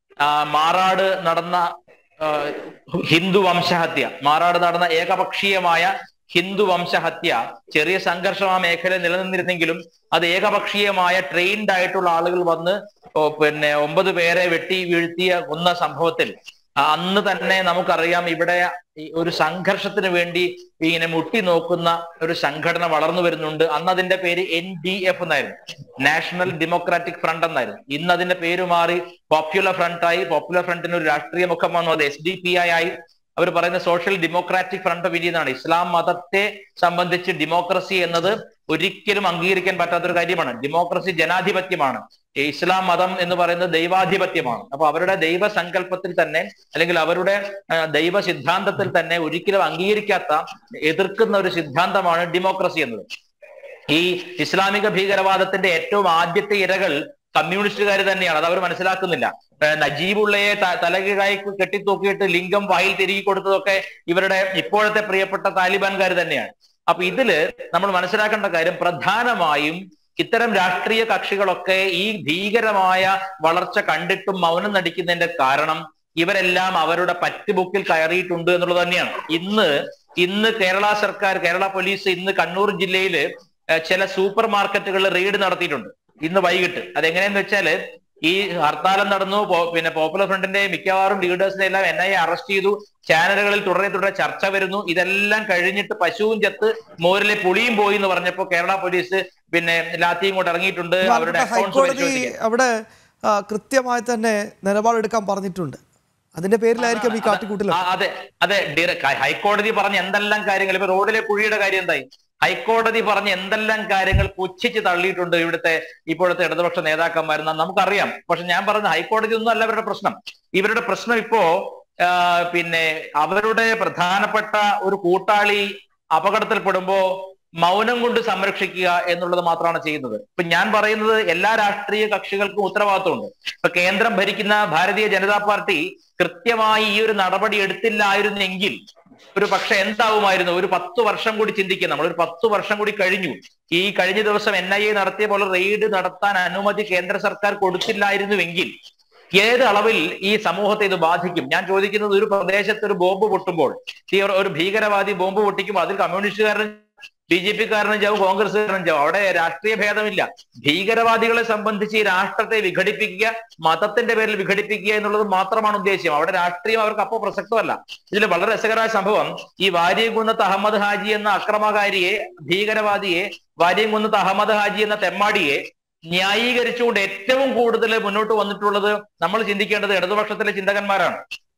മാറാട് നടന്ന ഹിന്ദു വംശഹത്യ, മാറാട് നടന്ന ഏകപക്ഷീയമായ ഹിന്ദു വംശഹത്യ, ചെറിയ സംഘർഷം ആ മേഖലയിൽ നിലനിന്നിരുന്നെങ്കിലും അത് ഏകപക്ഷീയമായ ട്രെയിൻഡ് ആയിട്ടുള്ള ആളുകൾ വന്ന് പിന്നെ ഒമ്പത് പേരെ വെട്ടി വീഴ്ത്തിയ കൊന്ന സംഭവത്തിൽ അന്ന് തന്നെ നമുക്കറിയാം ഇവിടെ ഒരു സംഘർഷത്തിന് വേണ്ടി ഇങ്ങനെ മുട്ടി നോക്കുന്ന ഒരു സംഘടന വളർന്നു വരുന്നുണ്ട്. അന്ന് അതിന്റെ പേര് എൻ ഡി എഫ് എന്നായിരുന്നു, നാഷണൽ ഡെമോക്രാറ്റിക് ഫ്രണ്ട് എന്നായിരുന്നു. ഇന്ന് അതിന്റെ പേര് മാറി പോപ്പുലർ ഫ്രണ്ട് ആയി. പോപ്പുലർ ഫ്രണ്ടിന് ഒരു രാഷ്ട്രീയ മുഖം വന്നു, അത് എസ് ഡി പി ഐ ആയി. അവർ പറയുന്ന social democratic front of India എന്നാണ്. ഇസ്ലാം മതത്തെ സംബന്ധിച്ച് ഡെമോക്രസി എന്നത് ഒരിക്കലും അംഗീകരിക്കാൻ പറ്റാത്തൊരു കാര്യമാണ്. ഡെമോക്രസി ജനാധിപത്യമാണ്, ഇസ്ലാം മതം എന്ന് പറയുന്നത് ദൈവാധിപത്യമാണ്. അപ്പൊ അവരുടെ ദൈവ സങ്കല്പത്തിൽ തന്നെ അല്ലെങ്കിൽ അവരുടെ ദൈവ സിദ്ധാന്തത്തിൽ തന്നെ ഒരിക്കലും അംഗീകരിക്കാത്ത, എതിർക്കുന്ന ഒരു സിദ്ധാന്തമാണ് ഡെമോക്രസി എന്നത്. ഈ ഇസ്ലാമിക ഭീകരവാദത്തിന്റെ ഏറ്റവും ആദ്യത്തെ ഇരകൾ കമ്മ്യൂണിസ്റ്റുകാർ തന്നെയാണ്. അത് അവർ മനസ്സിലാക്കുന്നില്ല. നജീബുള്ളയെ തലകീഴായി കെട്ടിത്തൂക്കിയിട്ട് ലിംഗം വായിൽ തിരികെ കൊടുത്തതൊക്കെ ഇവരുടെ ഇപ്പോഴത്തെ പ്രിയപ്പെട്ട താലിബാൻകാർ തന്നെയാണ്. അപ്പൊ ഇതില് നമ്മൾ മനസ്സിലാക്കേണ്ട കാര്യം, പ്രധാനമായും ഇത്തരം രാഷ്ട്രീയ കക്ഷികളൊക്കെ ഈ ഭീകരമായ വളർച്ച കണ്ടിട്ടും മൗനം നടിക്കുന്നതിന്റെ കാരണം ഇവരെല്ലാം അവരുടെ പറ്റുബുക്കിൽ കയറിയിട്ടുണ്ട് എന്നുള്ളത് തന്നെയാണ്. ഇന്ന് ഇന്ന് കേരള സർക്കാർ, കേരള പോലീസ് ഇന്ന് കണ്ണൂർ ജില്ലയില് ചില സൂപ്പർ മാർക്കറ്റുകളിൽ റെയ്ഡ് നടത്തിയിട്ടുണ്ട് ഇന്ന് വൈകിട്ട്. അതെങ്ങനെയെന്ന് വെച്ചാല്, ഈ ഹർത്താലം നടന്നു, പിന്നെ പോപ്പുലർ ഫ്രണ്ടിന്റെ മിക്കവാറും ലീഡേഴ്സിനെ എല്ലാം എൻ ഐ എ അറസ്റ്റ് ചെയ്തു, ചാനലുകളിൽ തുടരെ തുടരെ ചർച്ച വരുന്നു. ഇതെല്ലാം കഴിഞ്ഞിട്ട് പശുവും ചത്ത് മോരിലെ പുളിയും പോയി എന്ന് പറഞ്ഞപ്പോ കേരള പോലീസ് പിന്നെ ലാത്തിയും കൊണ്ട് ഇറങ്ങിയിട്ടുണ്ട്. അവരുടെ ഹൈക്കോടതി അവിടെ കൃത്യമായി തന്നെ നിലപാടെടുക്കാൻ പറഞ്ഞിട്ടുണ്ട്. അതിന്റെ പേരിലായിരിക്കും ഈ കാട്ടിക്കൂട്ടൽ. അതെ അതെ ഹൈക്കോടതി പറഞ്ഞ എന്തെല്ലാം കാര്യങ്ങൾ, ഇപ്പൊ റോഡിലെ കുഴിയുടെ കാര്യം എന്തായി? ഹൈക്കോടതി പറഞ്ഞ എന്തെല്ലാം കാര്യങ്ങൾ പുച്ഛിച്ച് തള്ളിയിട്ടുണ്ട് ഇവിടുത്തെ ഇപ്പോഴത്തെ ഇടതുപക്ഷ നേതാക്കന്മാരെന്ന് നമുക്കറിയാം. പക്ഷെ ഞാൻ പറഞ്ഞ ഹൈക്കോടതി ഒന്നും അല്ല ഇവരുടെ പ്രശ്നം. ഇവരുടെ പ്രശ്നം ഇപ്പോ പിന്നെ അവരുടെ പ്രധാനപ്പെട്ട ഒരു കൂട്ടാളി അപകടത്തിൽപ്പെടുമ്പോ മൗനം കൊണ്ട് സംരക്ഷിക്കുക എന്നുള്ളത് മാത്രമാണ് ചെയ്യുന്നത്. ഇപ്പൊ ഞാൻ പറയുന്നത് എല്ലാ രാഷ്ട്രീയ കക്ഷികൾക്കും ഉത്തരവാദിത്വമുണ്ട്. ഇപ്പൊ കേന്ദ്രം ഭരിക്കുന്ന ഭാരതീയ ജനതാ പാർട്ടി കൃത്യമായി ഈ ഒരു നടപടി എടുത്തില്ലായിരുന്നെങ്കിൽ ഒരു പക്ഷെ എന്താവുമായിരുന്നു? ഒരു പത്ത് വർഷം കൂടി ചിന്തിക്കുക. നമ്മൾ ഒരു പത്ത് വർഷം കൂടി കഴിഞ്ഞു. ഈ കഴിഞ്ഞ ദിവസം എൻ ഐ എ നടത്തിയ പോലെ റെയ്ഡ് നടത്താൻ അനുമതി കേന്ദ്ര സർക്കാർ കൊടുത്തില്ലായിരുന്നുവെങ്കിൽ ഏത് അളവിൽ ഈ സമൂഹത്തെ ഇത് ബാധിക്കും? ഞാൻ ചോദിക്കുന്നത്, ഒരു പ്രദേശത്ത് ഒരു ബോംബ് പൊട്ടുമ്പോൾ, ഈ ഒരു ഭീകരവാദി ബോംബ് പൊട്ടിക്കുമ്പോൾ അതിൽ കമ്മ്യൂണിസ്റ്റുകാരൻ ബി ജെ പിക്കാരനും ചാവും, കോൺഗ്രസ്സുകാരനും ചാവും. അവിടെ രാഷ്ട്രീയ ഭേദമില്ല. ഭീകരവാദികളെ സംബന്ധിച്ച് ഈ രാഷ്ട്രത്തെ വിഘടിപ്പിക്കുക, മതത്തിന്റെ പേരിൽ വിഘടിപ്പിക്കുക എന്നുള്ളത് മാത്രമാണ് ഉദ്ദേശ്യം. അവിടെ രാഷ്ട്രീയം അവർക്ക് അപ്പോൾ പ്രസക്തമല്ല. ഇതിൽ വളരെ രസകരമായ സംഭവം, ഈ വാര്യംകുന്നത്ത് അഹമ്മദ് ഹാജി എന്ന അക്രമകാരിയെ, ഭീകരവാദിയെ, വാര്യംകുന്നത്ത് അഹമ്മദ് ഹാജി എന്ന തെമ്മാടിയെ ന്യായീകരിച്ചുകൊണ്ട് ഏറ്റവും കൂടുതൽ മുന്നോട്ട് വന്നിട്ടുള്ളത് നമ്മൾ ചിന്തിക്കേണ്ടത് ഇടതുപക്ഷത്തിലെ ചിന്തകന്മാരാണ്.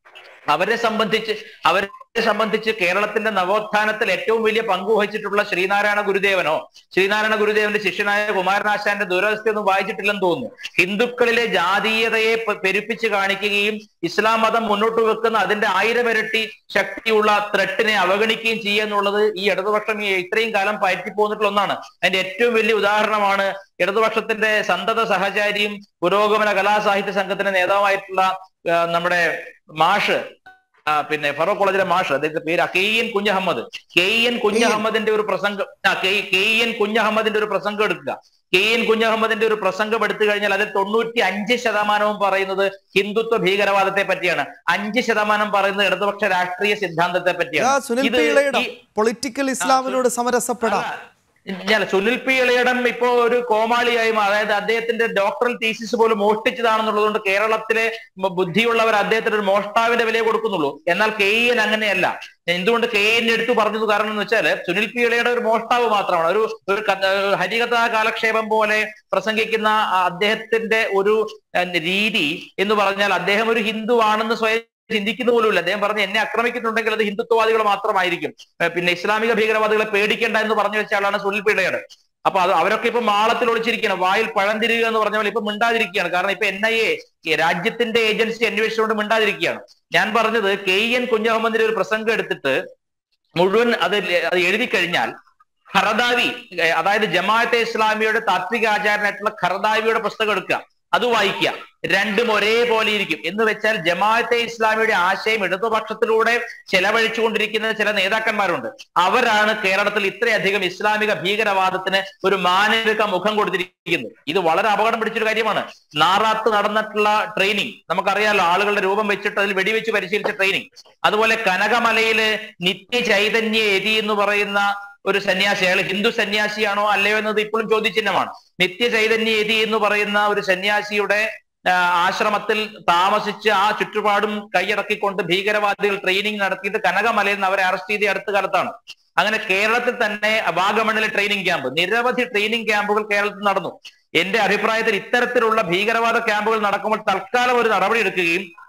അവരെ സംബന്ധിച്ച് അവരെ സംബന്ധിച്ച് കേരളത്തിന്റെ നവോത്ഥാനത്തിൽ ഏറ്റവും വലിയ പങ്ക് വഹിച്ചിട്ടുള്ള ശ്രീനാരായണ ഗുരുദേവനോ ശ്രീനാരായണ ഗുരുദേവന്റെ ശിഷ്യനായ കുമാരനാശാന്റെ ദുരവസ്ഥയൊന്നും വായിച്ചിട്ടില്ലെന്ന് തോന്നുന്നു. ഹിന്ദുക്കളിലെ ജാതീയതയെ പെരുപ്പിച്ച് കാണിക്കുകയും ഇസ്ലാം മതം മുന്നോട്ട് വെക്കുന്ന അതിന്റെ ആയിരം ഇരട്ടി ശക്തിയുള്ള ത്രെട്ടിനെ അവഗണിക്കുകയും ചെയ്യുക എന്നുള്ളത് ഈ ഇടതുപക്ഷം ഈ ഇത്രയും കാലം പയറ്റിപ്പോന്നിട്ടുള്ള ഒന്നാണ്. അതിന്റെ ഏറ്റവും വലിയ ഉദാഹരണമാണ് ഇടതുപക്ഷത്തിന്റെ സന്തത സഹചാരിയും പുരോഗമന കലാസാഹിത്യ സംഘത്തിന്റെ നേതാവായിട്ടുള്ള നമ്മുടെ മാഷ്, പിന്നെ ഫറൂഖ് കോളേജിലെ മാഷ്, അദ്ദേഹത്തിന്റെ പേര് K N Kunhahammad. K N കുഞ്ഞഹമ്മദിന്റെ ഒരു പ്രസംഗം കെ എൻ കുഞ്ഞഹമ്മദിന്റെ ഒരു പ്രസംഗം എടുക്കുക. കെ എൻ കുഞ്ഞഹമ്മദിന്റെ ഒരു പ്രസംഗം എടുത്തു കഴിഞ്ഞാൽ അതിൽ തൊണ്ണൂറ്റി അഞ്ച് ശതമാനവും പറയുന്നത് ഹിന്ദുത്വ ഭീകരവാദത്തെ പറ്റിയാണ്. അഞ്ച് ശതമാനം പറയുന്നത് ഇടതുപക്ഷ രാഷ്ട്രീയ സിദ്ധാന്തത്തെ പറ്റിയാണ്. പൊളിറ്റിക്കൽ ഇസ്ലാമിനോട് സമരസപ്പെടാം. ഞാൻ സുനിൽ പി ഇളയിടം ഇപ്പോ ഒരു കോമാളിയായി, അതായത് അദ്ദേഹത്തിന്റെ ഡോക്ടറൽ തീസിസ് പോലും മോഷ്ടിച്ചതാണെന്നുള്ളത് കൊണ്ട് കേരളത്തിലെ ബുദ്ധിയുള്ളവർ അദ്ദേഹത്തിന് ഒരു മോഷ്ടാവിന്റെ വില കൊടുക്കുന്നുള്ളൂ. എന്നാൽ കെ എൻ അങ്ങനെയല്ല. എന്തുകൊണ്ട് കെ എൻ എടുത്തു പറഞ്ഞത് കാരണം എന്ന് വെച്ചാൽ സുനിൽ പി ഇളയുടെ ഒരു മോഷ്ടാവ് മാത്രമാണ്. ഒരു ഒരു ഹരികഥാ കാലക്ഷേപം പോലെ പ്രസംഗിക്കുന്ന അദ്ദേഹത്തിന്റെ ഒരു രീതി എന്ന് പറഞ്ഞാൽ അദ്ദേഹം ഒരു ഹിന്ദു ആണെന്ന് സ്വയം ചിന്തിക്കുന്ന പോലുമില്ല. അദ്ദേഹം പറഞ്ഞ് എന്നെ ആക്രമിക്കുന്നുണ്ടെങ്കിൽ അത് ഹിന്ദുത്വവാദികൾ മാത്രമായിരിക്കും, പിന്നെ ഇസ്ലാമിക ഭീകരവാദികളെ പേടിക്കേണ്ട എന്ന് പറഞ്ഞു വെച്ച ആളാണ് സുനിൽ പിള്ളയുടെ. അപ്പൊ അത് അവരൊക്കെ ഇപ്പൊ മാളത്തിൽ ഒളിച്ചിരിക്കുകയാണ്, വായിൽ പഴം തിരികുക എന്ന് പറഞ്ഞ പോലെ ഇപ്പൊ മിണ്ടാതിരിക്കുകയാണ്. കാരണം ഇപ്പൊ എൻ ഐ എ രാജ്യത്തിന്റെ ഏജൻസി അന്വേഷിച്ചുകൊണ്ട് മിണ്ടാതിരിക്കുകയാണ്. ഞാൻ പറഞ്ഞത് കെ എൻ കുഞ്ഞഹമ്മദിന്റെ ഒരു പ്രസംഗം എടുത്തിട്ട് മുഴുവൻ അത് അത് എഴുതി കഴിഞ്ഞാൽ ഖറദാവി, അതായത് ജമാഅത്തെ ഇസ്ലാമിയുടെ താത്വിക ആചാരനായിട്ടുള്ള ഖറദാവിയുടെ പുസ്തകം എടുക്കുക, അത് വായിക്കുക. രണ്ടും ഒരേപോലെ ഇരിക്കും. എന്ന് വെച്ചാൽ ജമാഅത്തെ ഇസ്ലാമിയുടെ ആശയം ഇടതുപക്ഷത്തിലൂടെ ചെലവഴിച്ചുകൊണ്ടിരിക്കുന്ന ചില നേതാക്കന്മാരുണ്ട്. അവരാണ് കേരളത്തിൽ ഇത്രയധികം ഇസ്ലാമിക ഭീകരവാദത്തിന് ഒരു മാനവിക മുഖം കൊടുത്തിരിക്കുന്നത്. ഇത് വളരെ അപകടം പിടിച്ചൊരു കാര്യമാണ്. നാറാത്ത് നടന്നിട്ടുള്ള ട്രെയിനിങ് നമുക്കറിയാലോ, ആളുകളുടെ രൂപം വെച്ചിട്ട് അതിൽ വെടിവെച്ച് പരിശീലിച്ച ട്രെയിനിങ്. അതുപോലെ കനകമലയില് നിത്യ ചൈതന്യ യതി എന്ന് പറയുന്ന ഒരു സന്യാസി, അയാൾ ഹിന്ദു സന്യാസിയാണോ അല്ലയോ എന്നത് ഇപ്പോഴും ചോദ്യചിഹ്നമാണ്. നിത്യ ചൈതന്യ യതി എന്ന് പറയുന്ന ഒരു സന്യാസിയുടെ ആശ്രമത്തിൽ താമസിച്ച് ആ ചുറ്റുപാടും കൈയടക്കിക്കൊണ്ട് ഭീകരവാദികൾ ട്രെയിനിങ് നടത്തിയിട്ട് കനകമലയിൽ നിന്ന് അവരെ അറസ്റ്റ് ചെയ്ത അടുത്ത കാലത്താണ്. അങ്ങനെ കേരളത്തിൽ തന്നെ വാഗമണിലെ ട്രെയിനിങ് ക്യാമ്പ്, നിരവധി ട്രെയിനിങ് ക്യാമ്പുകൾ കേരളത്തിൽ നടന്നു. എന്റെ അഭിപ്രായത്തിൽ ഇത്തരത്തിലുള്ള ഭീകരവാദ ക്യാമ്പുകൾ നടക്കുമ്പോൾ തൽക്കാലം ഒരു നടപടി എടുക്കുകയും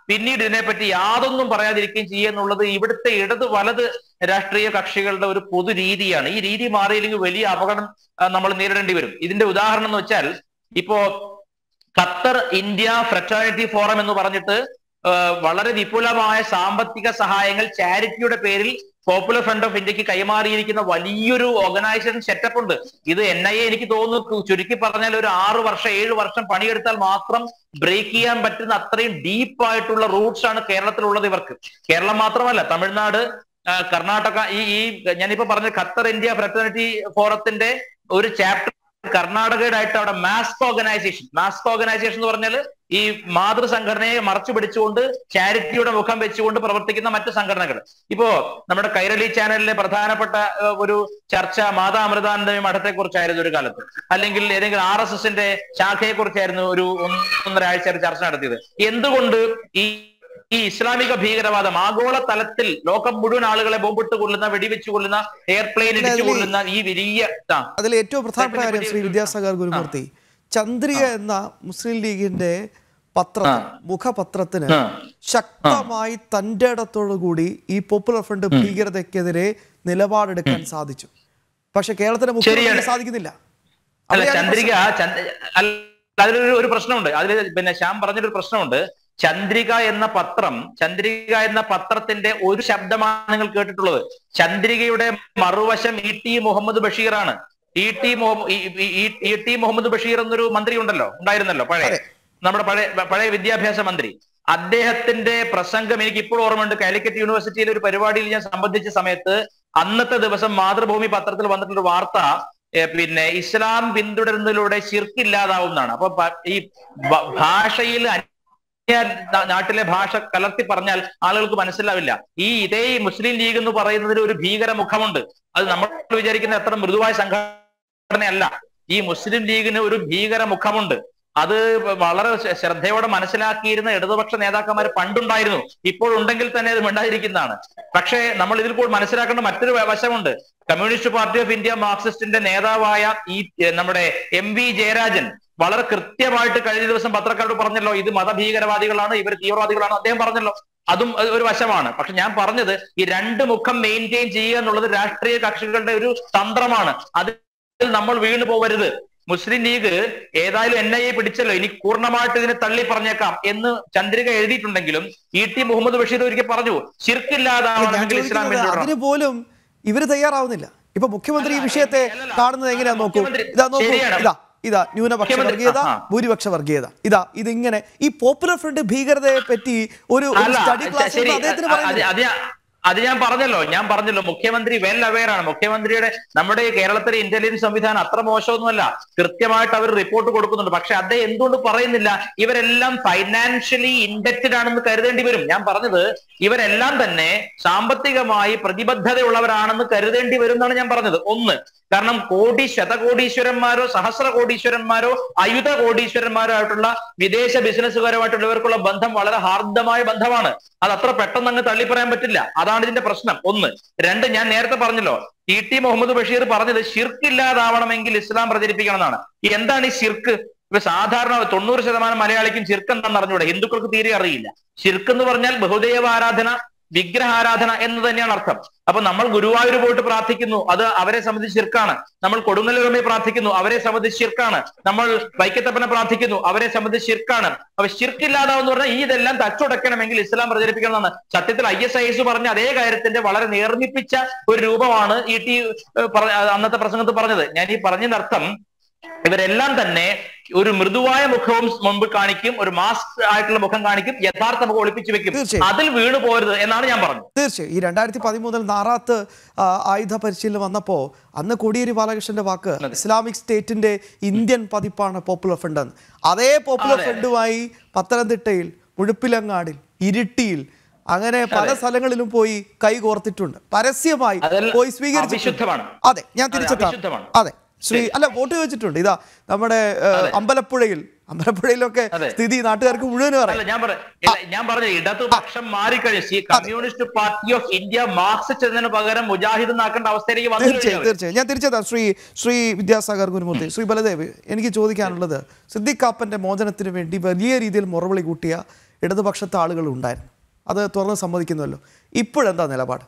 പിന്നീട് ഇതിനെപ്പറ്റി യാതൊന്നും പറയാതിരിക്കുകയും ചെയ്യുക എന്നുള്ളത് ഇവിടുത്തെ ഇടത് വലത് രാഷ്ട്രീയ കക്ഷികളുടെ ഒരു പൊതു രീതിയാണ്. ഈ രീതി മാറിയില്ലെങ്കിൽ വലിയ അപകടം നമ്മൾ നേരിടേണ്ടി വരും. ഇതിന്റെ ഉദാഹരണം എന്ന് വെച്ചാൽ ഇപ്പോ ഖത്തർ ഇന്ത്യ ഫ്രറ്റേണിറ്റി ഫോറം എന്ന് പറഞ്ഞിട്ട് വളരെ വിപുലമായ സാമ്പത്തിക സഹായങ്ങൾ ചാരിറ്റിയുടെ പേരിൽ പോപ്പുലർ ഫ്രണ്ട് ഓഫ് ഇന്ത്യക്ക് കൈമാറിയിരിക്കുന്ന വലിയൊരു ഓർഗനൈസേഷൻ സെറ്റപ്പ് ഉണ്ട്. ഇത് എൻ ഐ എ എനിക്ക് തോന്നുന്നു ചുരുക്കി പറഞ്ഞാൽ ഒരു ആറ് വർഷം ഏഴ് വർഷം പണിയെടുത്താൽ മാത്രം ബ്രേക്ക് ചെയ്യാൻ പറ്റുന്ന അത്രയും ഡീപ്പായിട്ടുള്ള റൂട്ട്സ് ആണ് കേരളത്തിലുള്ളത് ഇവർക്ക്. കേരളം മാത്രമല്ല, തമിഴ്നാട്, കർണാടക, ഈ ഈ ഞാനിപ്പോ പറഞ്ഞ ഖത്തർ ഇന്ത്യ ഫ്രറ്റേണിറ്റി ഫോറത്തിന്റെ ഒരു ചാപ്റ്റർ കർണാടകയുടെ ആയിട്ട് അവിടെ മാസ്ക് ഓർഗനൈസേഷൻ മാസ്ക് ഓർഗനൈസേഷൻ എന്ന് പറഞ്ഞാൽ ഈ മാതൃസംഘടനയെ മറച്ചു പിടിച്ചുകൊണ്ട് ചാരിറ്റിയുടെ മുഖം വെച്ചുകൊണ്ട് പ്രവർത്തിക്കുന്ന മറ്റു സംഘടനകൾ. ഇപ്പോ നമ്മുടെ കൈരളി ചാനലിലെ പ്രധാനപ്പെട്ട ഒരു ചർച്ച മാതാ അമൃതാനന്ദമി മഠത്തെ കുറിച്ചായിരുന്നു ഒരു കാലത്ത്, അല്ലെങ്കിൽ ഏതെങ്കിലും ആർ എസ് എസിന്റെ ശാഖയെ കുറിച്ചായിരുന്നു ഒരു ഒന്നര ആഴ്ച ചർച്ച നടത്തിയത്. എന്തുകൊണ്ട് ഈ ഈ ഇസ്ലാമിക ഭീകരവാദം ആഗോള തലത്തിൽ ലോകം മുഴുവൻ ആളുകളെ ബോംബിട്ട് കൊള്ളുന്ന, വെടിവെച്ച് കൊള്ളുന്ന, എയർപ്ലെയിൻ ഇടിച്ചു കൊള്ളുന്ന ഈ വലിയ അതിൽ ഏറ്റവും പ്രധാനപ്പെട്ട കാര്യം ശ്രീ വിദ്യാസാഗർ ഗുരുമൂർത്തി, ചന്ദ്രിക എന്ന മുസ്ലിം ലീഗിന്റെ പത്രത്തിന് മുഖപത്രത്തിന് ശക്തമായി തന്റെ ഇടത്തോടു കൂടി ഈ പോപ്പുലർ ഫ്രണ്ട് ഭീകരതയ്ക്കെതിരെ നിലപാടെടുക്കാൻ സാധിച്ചു. പക്ഷെ കേരളത്തിന്റെ മുഖ്യമന്ത്രി സാധിക്കുന്നില്ല. ചന്ദ്രിക അതിലൊരു ഒരു പ്രശ്നമുണ്ട്. അതിൽ പിന്നെ ശ്യാം പറഞ്ഞൊരു പ്രശ്നമുണ്ട്. ചന്ദ്രിക എന്ന പത്രം ചന്ദ്രിക എന്ന പത്രത്തിന്റെ ഒരു ശബ്ദമാണ് നിങ്ങൾ കേട്ടിട്ടുള്ളത്. ചന്ദ്രികയുടെ മറുവശം ഇ ടി മുഹമ്മദ് ബഷീറാണ്. E T E T Muhammad Basheer എന്നൊരു മന്ത്രി ഉണ്ടല്ലോ, ഉണ്ടായിരുന്നല്ലോ, പഴയ നമ്മുടെ പഴയ പഴയ വിദ്യാഭ്യാസ മന്ത്രി. അദ്ദേഹത്തിന്റെ പ്രസംഗം എനിക്ക് ഇപ്പോൾ ഓർമ്മയുണ്ട്. കാലിക്കറ്റ് യൂണിവേഴ്സിറ്റിയിലെ ഒരു പരിപാടിയിൽ ഞാൻ സംബന്ധിച്ച സമയത്ത് അന്നത്തെ ദിവസം മാതൃഭൂമി പത്രത്തിൽ വന്നിട്ടുള്ള വാർത്ത പിന്നെ ഇസ്ലാം പിന്തുടരുന്നതിലൂടെ ശിർക്ക് ഇല്ലാതാവുന്നതാണ്. അപ്പൊ ഈ ഭാഷയിൽ നാട്ടിലെ ഭാഷ കലർത്തി പറഞ്ഞാൽ ആളുകൾക്ക് മനസ്സിലാവില്ല. ഈ ഇതേ മുസ്ലിം ലീഗ് എന്ന് പറയുന്നതിൽ ഒരു ഭീകര മുഖമുണ്ട്. അത് നമ്മൾ വിചാരിക്കുന്ന അത്ര മൃദുവായ സംഘടനയല്ല. ഈ മുസ്ലിം ലീഗിന് ഒരു ഭീകര മുഖമുണ്ട്. അത് വളരെ ശ്രദ്ധയോടെ മനസ്സിലാക്കിയിരുന്ന ഇടതുപക്ഷ നേതാക്കന്മാർ പണ്ടുണ്ടായിരുന്നു. ഇപ്പോഴുണ്ടെങ്കിൽ തന്നെ അത് മിണ്ടാതിരിക്കുന്നതാണ്. പക്ഷേ നമ്മൾ ഇതിൽ കൂടി മനസ്സിലാക്കേണ്ട മറ്റൊരു വശമുണ്ട്. കമ്മ്യൂണിസ്റ്റ് പാർട്ടി ഓഫ് ഇന്ത്യ മാർക്സിസ്റ്റിന്റെ നേതാവായ ഈ നമ്മുടെ എം വി ജയരാജൻ വളരെ കൃത്യമായിട്ട് കഴിഞ്ഞ ദിവസം പത്രക്കാരോട് പറഞ്ഞല്ലോ, ഇത് മതഭീകരവാദികളാണ്, ഇവർ തീവ്രവാദികളാണ്, അദ്ദേഹം പറഞ്ഞല്ലോ. അതും ഒരു വശമാണ്. പക്ഷെ ഞാൻ പറഞ്ഞത് ഈ രണ്ട് മുഖം മെയിൻറ്റെയിൻ ചെയ്യുക എന്നുള്ളത് രാഷ്ട്രീയ കക്ഷികളുടെ ഒരു തന്ത്രമാണ്. അതിൽ നമ്മൾ വീണു പോകരുത്. മുസ്ലിം ലീഗ് ഏതായാലും എൻ ഐ എ പിടിച്ചല്ലോ, ഇനി പൂർണ്ണമായിട്ട് ഇതിനെ തള്ളി പറഞ്ഞേക്കാം എന്ന് ചന്ദ്രിക എഴുതിയിട്ടുണ്ടെങ്കിലും ഇ ടി മുഹമ്മദ് ബഷീർ ഒരിക്കൽ പറഞ്ഞു, ശിർക്കില്ലാതാവണമെങ്കിൽ ഇസ്ലാം അതിന് പോലും ഇവര് തയ്യാറാവുന്നില്ല. ഇപ്പൊ മുഖ്യമന്ത്രി ഈ വിഷയത്തെ കാണുന്നത് എങ്ങനെയാ നോക്കൂ. ഇതാ നോക്കൂ, ഇതാ ഇതാ ന്യൂനപക്ഷ വർഗീയത, ഭൂരിപക്ഷ വർഗീയത, ഇതാ ഇതിങ്ങനെ ഈ പോപ്പുലർ ഫ്രണ്ട് ഭീകരതയെ പറ്റി ഒരു സ്റ്റഡി ക്ലാസ് അദ്ദേഹത്തിന് പറയുന്നത്. അത് ഞാൻ പറഞ്ഞല്ലോ ഞാൻ പറഞ്ഞല്ലോ മുഖ്യമന്ത്രി വെൽ അവെയർ ആണ്. മുഖ്യമന്ത്രിയുടെ നമ്മുടെ കേരളത്തിലെ ഇന്റലിജൻസ് സംവിധാനം അത്ര മോശമൊന്നുമല്ല, കൃത്യമായിട്ട് അവർ റിപ്പോർട്ട് കൊടുക്കുന്നുണ്ട്. പക്ഷെ അദ്ദേഹം എന്തുകൊണ്ട് പറയുന്നില്ല? ഇവരെല്ലാം ഫൈനാൻഷ്യലി ഇൻഡക്റ്റഡ് ആണെന്ന് കരുതേണ്ടി വരും. ഞാൻ പറഞ്ഞത് ഇവരെല്ലാം തന്നെ സാമ്പത്തികമായി പ്രതിബദ്ധതയുള്ളവരാണെന്ന് കരുതേണ്ടി വരും എന്നാണ് ഞാൻ പറഞ്ഞത്. ഒന്ന്, കാരണം കോടി ശതകോടീശ്വരന്മാരോ സഹസ്ര കോടീശ്വരന്മാരോ അയുധ കോടീശ്വരന്മാരോ ആയിട്ടുള്ള വിദേശ ബിസിനസ്സുകാരുമായിട്ടുള്ളവർക്കുള്ള ബന്ധം വളരെ ഹാർദമായ ബന്ധമാണ്. അത് അത്ര പെട്ടെന്ന് അങ്ങ് തള്ളിപ്പറയാൻ പറ്റില്ല. അതാണ് ഇതിന്റെ പ്രശ്നം. ഒന്ന്. രണ്ട്, ഞാൻ നേരത്തെ പറഞ്ഞല്ലോ, ഇ ടി മുഹമ്മദ് ബഷീർ പറഞ്ഞത് ഷിർക്ക് ഇല്ലാതാവണമെങ്കിൽ ഇസ്ലാം പ്രചരിപ്പിക്കണം എന്നാണ്. എന്താണ് ഈ ഷിർക്ക്? ഇപ്പൊ സാധാരണ തൊണ്ണൂറ് ശതമാനം മലയാളിക്കും ഷിർക്ക് എന്താണെന്ന് അറിഞ്ഞൂടെ, ഹിന്ദുക്കൾക്ക് തീരെ അറിയില്ല. ഷിർക്ക് എന്ന് പറഞ്ഞാൽ ബഹുദൈവ ആരാധന, വിഗ്രഹാരാധന എന്ന് തന്നെയാണ് അർത്ഥം. അപ്പൊ നമ്മൾ ഗുരുവായൂർ പോയിട്ട് പ്രാർത്ഥിക്കുന്നു, അത് അവരെ സംബന്ധിച്ച് ശിർക്കാണ്. നമ്മൾ കൊടുങ്ങല്ലൂരമ്മയെ പ്രാർത്ഥിക്കുന്നു, അവരെ സംബന്ധിച്ച് ശിർക്കാണ്. നമ്മൾ വൈക്കത്തപ്പനെ പ്രാർത്ഥിക്കുന്നു, അവരെ സംബന്ധിച്ച് ശിർക്കാണ്. അപ്പൊ ശിർക്കില്ലാതാവെന്ന് പറഞ്ഞാൽ ഈ ഇതെല്ലാം തച്ചുടയ്ക്കണമെങ്കിൽ ഇസ്ലാം പ്രചരിപ്പിക്കണം എന്നാണ്. സത്യത്തിൽ ഐ എസ് ഐ എസ് പറഞ്ഞ അതേ കാര്യത്തിന്റെ വളരെ നേർമ്മിപ്പിച്ച ഒരു രൂപമാണ് ഈ ടി അന്നത്തെ പ്രസംഗത്തിൽ പറഞ്ഞത്. ഞാൻ ഈ പറഞ്ഞതിന്റെ അർത്ഥം ഇവരെല്ലാം തന്നെ ഒരു മൃദുവായ മുഖവും മുമ്പ് കാണിക്കും, ഒരു മാസ്ക് ആയിട്ടുള്ള മുഖം കാണിക്കും, യഥാർത്ഥ മുഖം ഒളിപ്പിച്ചു വെക്കും. അതിൽ വീണു പോരുത് എന്നാണ് ഞാൻ പറഞ്ഞത്. തീർച്ചയായും ഈ രണ്ടായിരത്തി പതിമൂന്നിൽ നാറാത്ത് ആയുധ പരിശീലനം വന്നപ്പോ അന്ന് കോടിയേരി ബാലകൃഷ്ണന്റെ വാക്ക് ഇസ്ലാമിക് സ്റ്റേറ്റിന്റെ ഇന്ത്യൻ പതിപ്പാണ് പോപ്പുലർ ഫ്രണ്ട് എന്ന്. അതേ പോപ്പുലർ ഫ്രണ്ടുമായി പത്തനംതിട്ടയിൽ, മുഴുപ്പിലങ്ങാടിൽ, ഇരിട്ടിയിൽ അങ്ങനെ പല സ്ഥലങ്ങളിലും പോയി കൈ കോർത്തിട്ടുണ്ട്, പരസ്യമായി പോയി സ്വീകരിച്ചു. അതെ, ഞാൻ തിരിച്ചെത്താം. അതെ ശ്രീ അല്ല വോട്ട് ചോദിച്ചിട്ടുണ്ട്. ഇതാ നമ്മുടെ അമ്പലപ്പുഴയിൽ അമ്പലപ്പുഴയിലൊക്കെ സ്ഥിതി നാട്ടുകാർക്ക് മുഴുവനും അറിയാം. ഞാൻ പറഞ്ഞു ഇടതുപക്ഷം മാറിക്കഴിഞ്ഞു. Communist party of India Marxist എന്നതിന് പകരം മുജാഹിദ് എന്നാക്കേണ്ട അവസ്ഥയിലേക്ക് വന്നു. തീർച്ചയായും തീർച്ചയായും ഞാൻ തിരിച്ചെത്താം. ശ്രീ ശ്രീ വിദ്യാസാഗർ ഗുരുമൂർത്തി, ശ്രീ ബലദേവ്, എനിക്ക് ചോദിക്കാനുള്ളത് സിദ്ദിഖ് കാപ്പന്റെ മോചനത്തിന് വേണ്ടി വലിയ രീതിയിൽ മുറവിളി കൂട്ടിയ ഇടതുപക്ഷത്തെ ആളുകൾ ഉണ്ടായിരുന്നു. അത് തുറന്ന് സമ്മതിക്കുന്നുവല്ലോ. ഇപ്പോഴെന്താ നിലപാട്?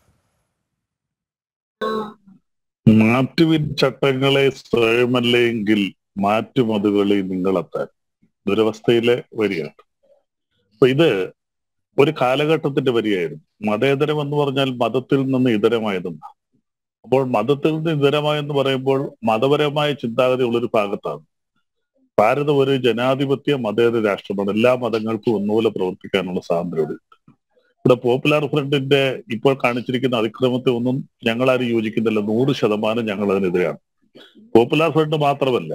മാറ്റുവിൻ ചട്ടങ്ങളെ സ്വയമല്ലെങ്കിൽ മാറ്റുമതുകളെ നിങ്ങളെത്താൻ ദുരവസ്ഥയിലെ വരികയാണ്. അപ്പൊ ഇത് ഒരു കാലഘട്ടത്തിന്റെ വരിയായിരുന്നു. മതേതരം എന്ന് പറഞ്ഞാൽ മതത്തിൽ നിന്ന് ഇതരമായതെന്ന്. അപ്പോൾ മതത്തിൽ നിന്ന് ഇതരമായെന്ന് പറയുമ്പോൾ മതപരമായ ചിന്താഗതി ഉള്ളൊരു ഭാഗത്താണ്. ഭാരതം ഒരു ജനാധിപത്യ മതേതര രാഷ്ട്രമാണ്. എല്ലാ മതങ്ങൾക്കും ഒന്നുപോലെ പ്രവർത്തിക്കാനുള്ള സ്വാതന്ത്ര്യമുണ്ട്. ഇവിടെ പോപ്പുലർ ഫ്രണ്ടിന്റെ ഇപ്പോൾ കാണിച്ചിരിക്കുന്ന അതിക്രമത്തെ ഒന്നും ഞങ്ങളാരും യോജിക്കുന്നില്ല. നൂറ് ശതമാനം ഞങ്ങൾ അതിനെതിരാണ്. പോപ്പുലർ ഫ്രണ്ട് മാത്രമല്ല,